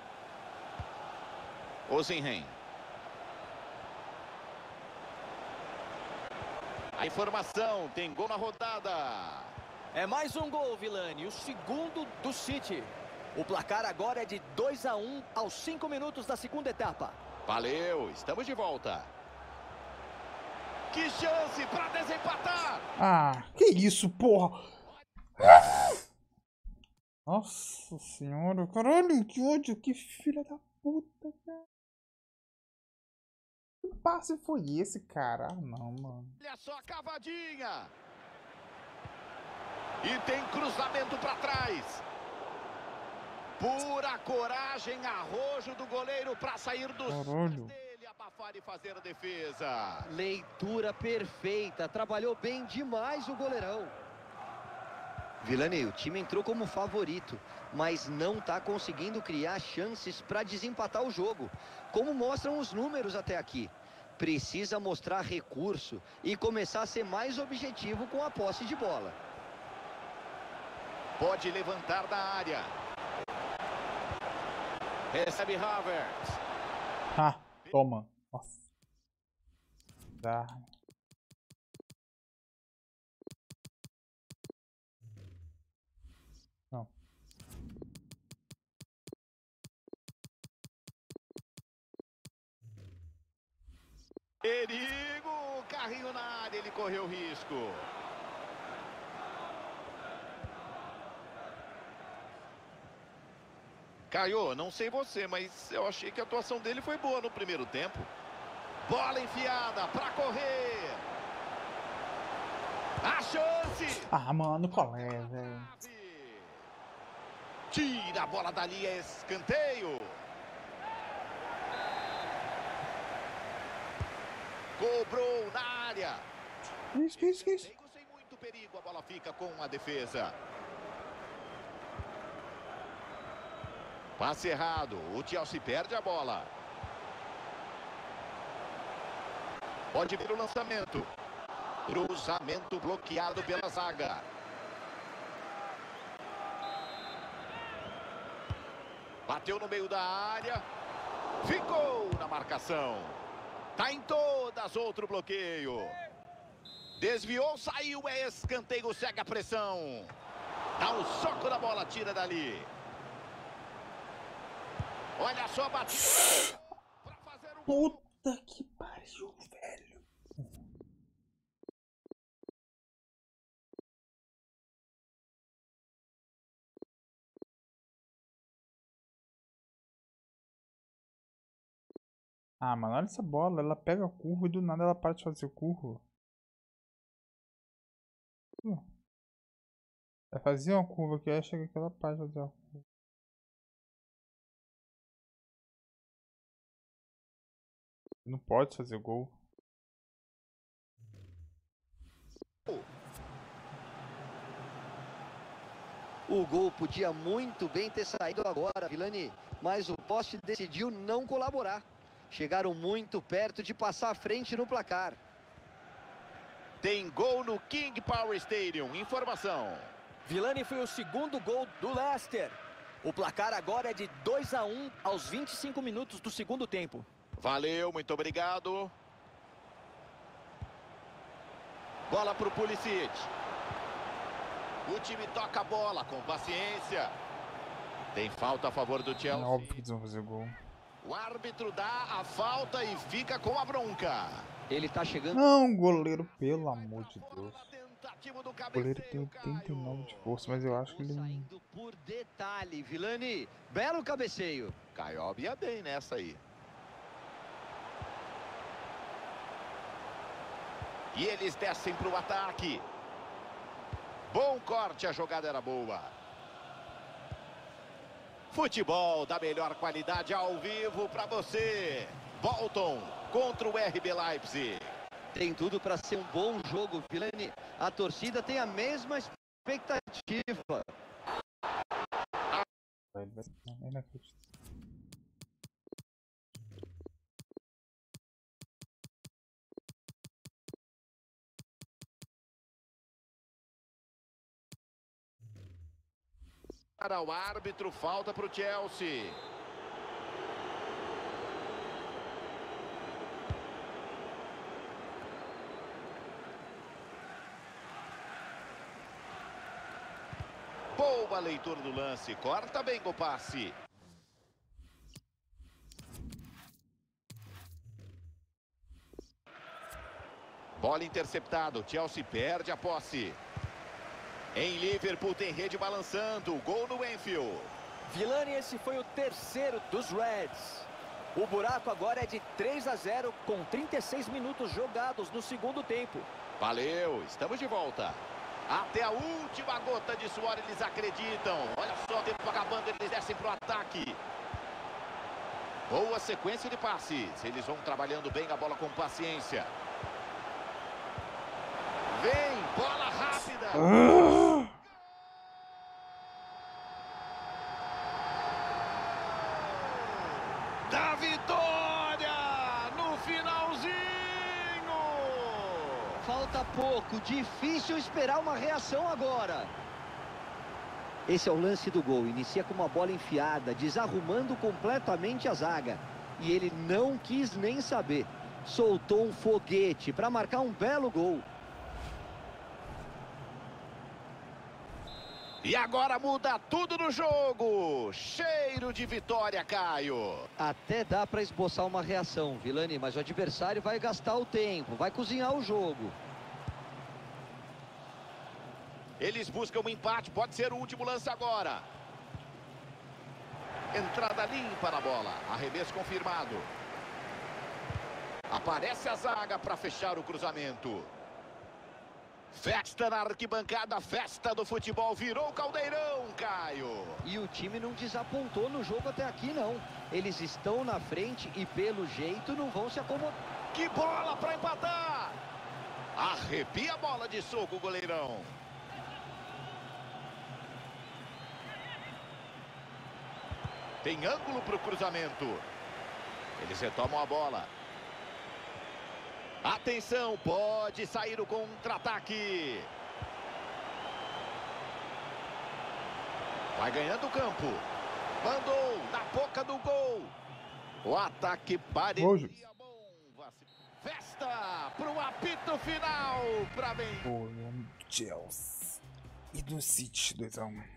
Ozenhen. A informação, tem gol na rodada. É mais um gol, Vilani, o segundo do City. O placar agora é de dois a um aos cinco minutos da segunda etapa. Valeu, estamos de volta. Que chance para desempatar. Ah, que isso, porra. Nossa senhora, caralho, que ódio, que filha da puta, cara. Que passe foi esse, cara? Ah, não, mano. Olha só a cavadinha. E tem cruzamento para trás. Pura coragem, arrojo do goleiro para sair do caralho. Dele, abafar e fazer a defesa. Leitura perfeita, trabalhou bem demais o goleirão. Vilani, o time entrou como favorito, mas não está conseguindo criar chances para desempatar o jogo, como mostram os números até aqui. Precisa mostrar recurso e começar a ser mais objetivo com a posse de bola. Pode levantar da área. Recebe Havertz. Ah, toma. Nossa. Dá. Perigo! Carrinho na área, ele correu risco. Caio, não sei você, mas eu achei que a atuação dele foi boa no primeiro tempo. Bola enfiada para correr. A chance! Ah, mano, qual é, velho? Tira a bola dali, é escanteio. Cobrou na área. Isso, isso, isso. Sem muito perigo, a bola fica com a defesa. Passe errado, o Chelsea perde a bola. Pode vir o lançamento. Cruzamento bloqueado pela zaga. Bateu no meio da área. Ficou na marcação. Tá em todas, outro bloqueio. Desviou, saiu, é escanteio, segue a pressão. Dá um soco na bola, tira dali. Olha só a batida. Puta que pariu, velho. Ah, mano, olha essa bola. Ela pega a curva e do nada ela para de fazer curva. Vai fazer uma curva aqui, aí chega que ela para de fazer uma curva. Não pode fazer gol. O gol podia muito bem ter saído agora, Vilani, mas o poste decidiu não colaborar. Chegaram muito perto de passar à frente no placar. Tem gol no King Power Stadium. Informação. Vilani foi o segundo gol do Leicester. O placar agora é de dois a um aos vinte e cinco minutos do segundo tempo. Valeu, muito obrigado. Bola para o Pulisic. O time toca a bola com paciência. Tem falta a favor do Chelsea. É óbvio que eles vão fazer gol. O árbitro dá a falta e fica com a bronca. Ele tá chegando. Não, goleiro, pelo amor de Deus. O goleiro tem oitenta e nove de força, mas eu acho que ele... Saindo por detalhe, Vilani. Belo cabeceio. Caio ia bem nessa aí. E eles descem para o ataque. Bom corte, a jogada era boa. Futebol da melhor qualidade ao vivo para você. Bolton contra o R B Leipzig. Tem tudo para ser um bom jogo, Vilani. A torcida tem a mesma expectativa. Para o árbitro, falta para o Chelsea. Boa leitura do lance, corta bem o passe. Bola interceptada, o Chelsea perde a posse. Em Liverpool tem rede balançando, gol no Anfield. Vilani, esse foi o terceiro dos Reds. O buraco agora é de três a zero com trinta e seis minutos jogados no segundo tempo. Valeu, estamos de volta. Até a última gota de suor eles acreditam. Olha só o tempo acabando, eles descem para o ataque. Boa sequência de passes. Eles vão trabalhando bem a bola com paciência. Vem, bola rápida. Ah! Da vitória no finalzinho. Falta pouco, difícil esperar uma reação agora. Esse é o lance do gol, inicia com uma bola enfiada, desarrumando completamente a zaga. E ele não quis nem saber. Soltou um foguete para marcar um belo gol. E agora muda tudo no jogo. Cheiro de vitória, Caio. Até dá para esboçar uma reação, Vilani, mas o adversário vai gastar o tempo, vai cozinhar o jogo. Eles buscam um empate, pode ser o último lance agora. Entrada limpa na bola, arremesso confirmado. Aparece a zaga para fechar o cruzamento. Festa na arquibancada, festa do futebol, virou caldeirão, Caio. E o time não desapontou no jogo até aqui, não. Eles estão na frente e, pelo jeito, não vão se acomodar. Que bola para empatar! Arrepia a bola de soco, o goleirão. Tem ângulo para o cruzamento. Eles retomam a bola. Atenção, pode sair o contra-ataque. Vai ganhando o campo. Mandou na boca do gol. O ataque parecia bom. Festa pro apito final para bem. O nome do Chelsea e do City dois a um.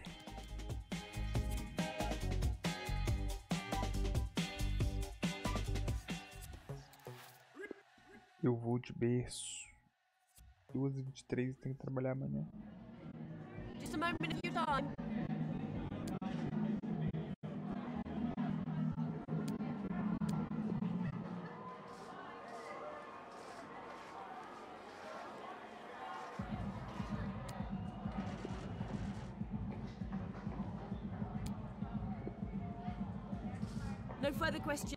Eu vou de berço. duas e vinte e três, tenho que trabalhar amanhã. Just a moment of your time. No further questions.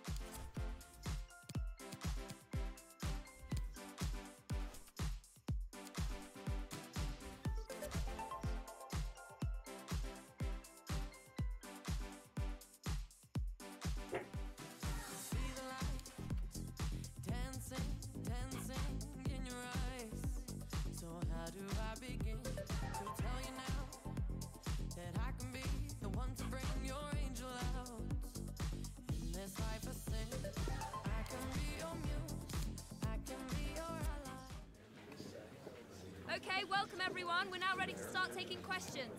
Okay, welcome everyone. We're now ready to start taking questions.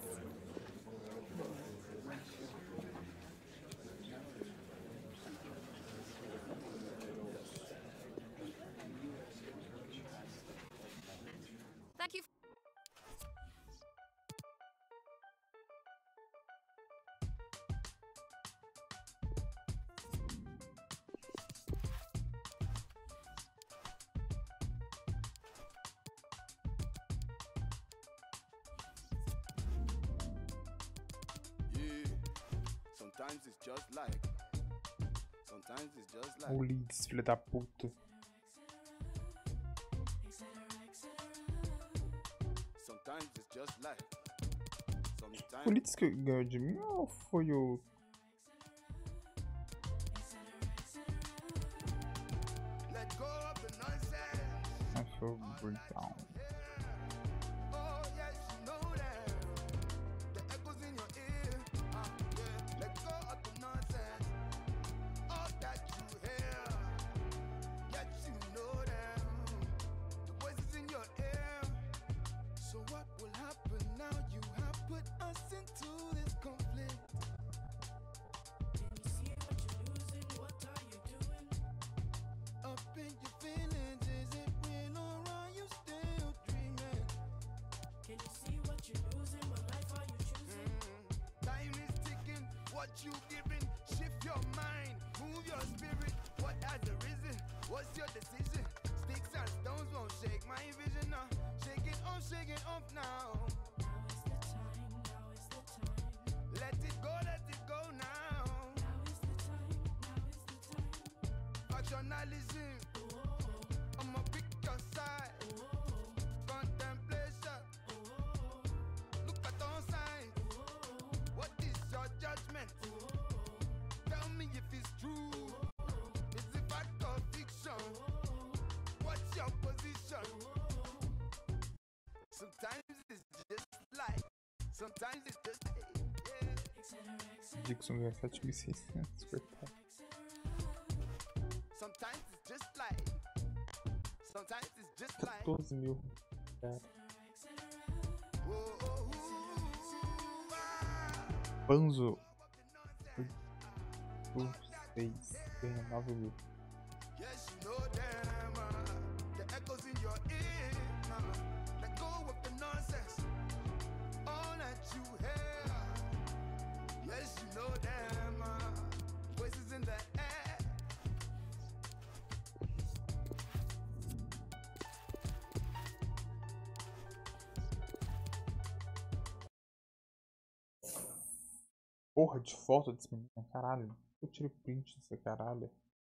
Thank you. Sometimes it's just like. Sometimes it's just like. O Leeds, filho da puta. Sometimes it's just like. Sometimes. O Leeds que ganhou de mim ou foi o... Let go of the nonsense. Acho que foi o Breakdown. You giving, shift your mind, move your spirit. What has arisen? What's your decision? Sticks and stones won't shake my vision now. Shake it off, shake it off now. Now is the time, now is the time. Let it go, let it go now. Now is the time, now is the time. Factionalism, oh, I'ma pick your side. Oh, contemplation, oh, look at all sides. Oh, what is your judgment? Tell me if it's true. Is it fact or fiction? What's your position? Sometimes it's just like. Sometimes it's just yeah. Dixon ganhou sete mil e seiscentos, coitado. Sometimes it's just like. Sometimes it's just like. quatorze mil, cara. Oh, oh, oh. Panzo seis ganha nove mil. Yes, you know them, uh, the echoes in your ear, uh, let go of the nonsense, all that you hear. Yes, you know them, uh, voices in the air. Porra de foto desse menino, caralho. Eu tiro print desse caralho.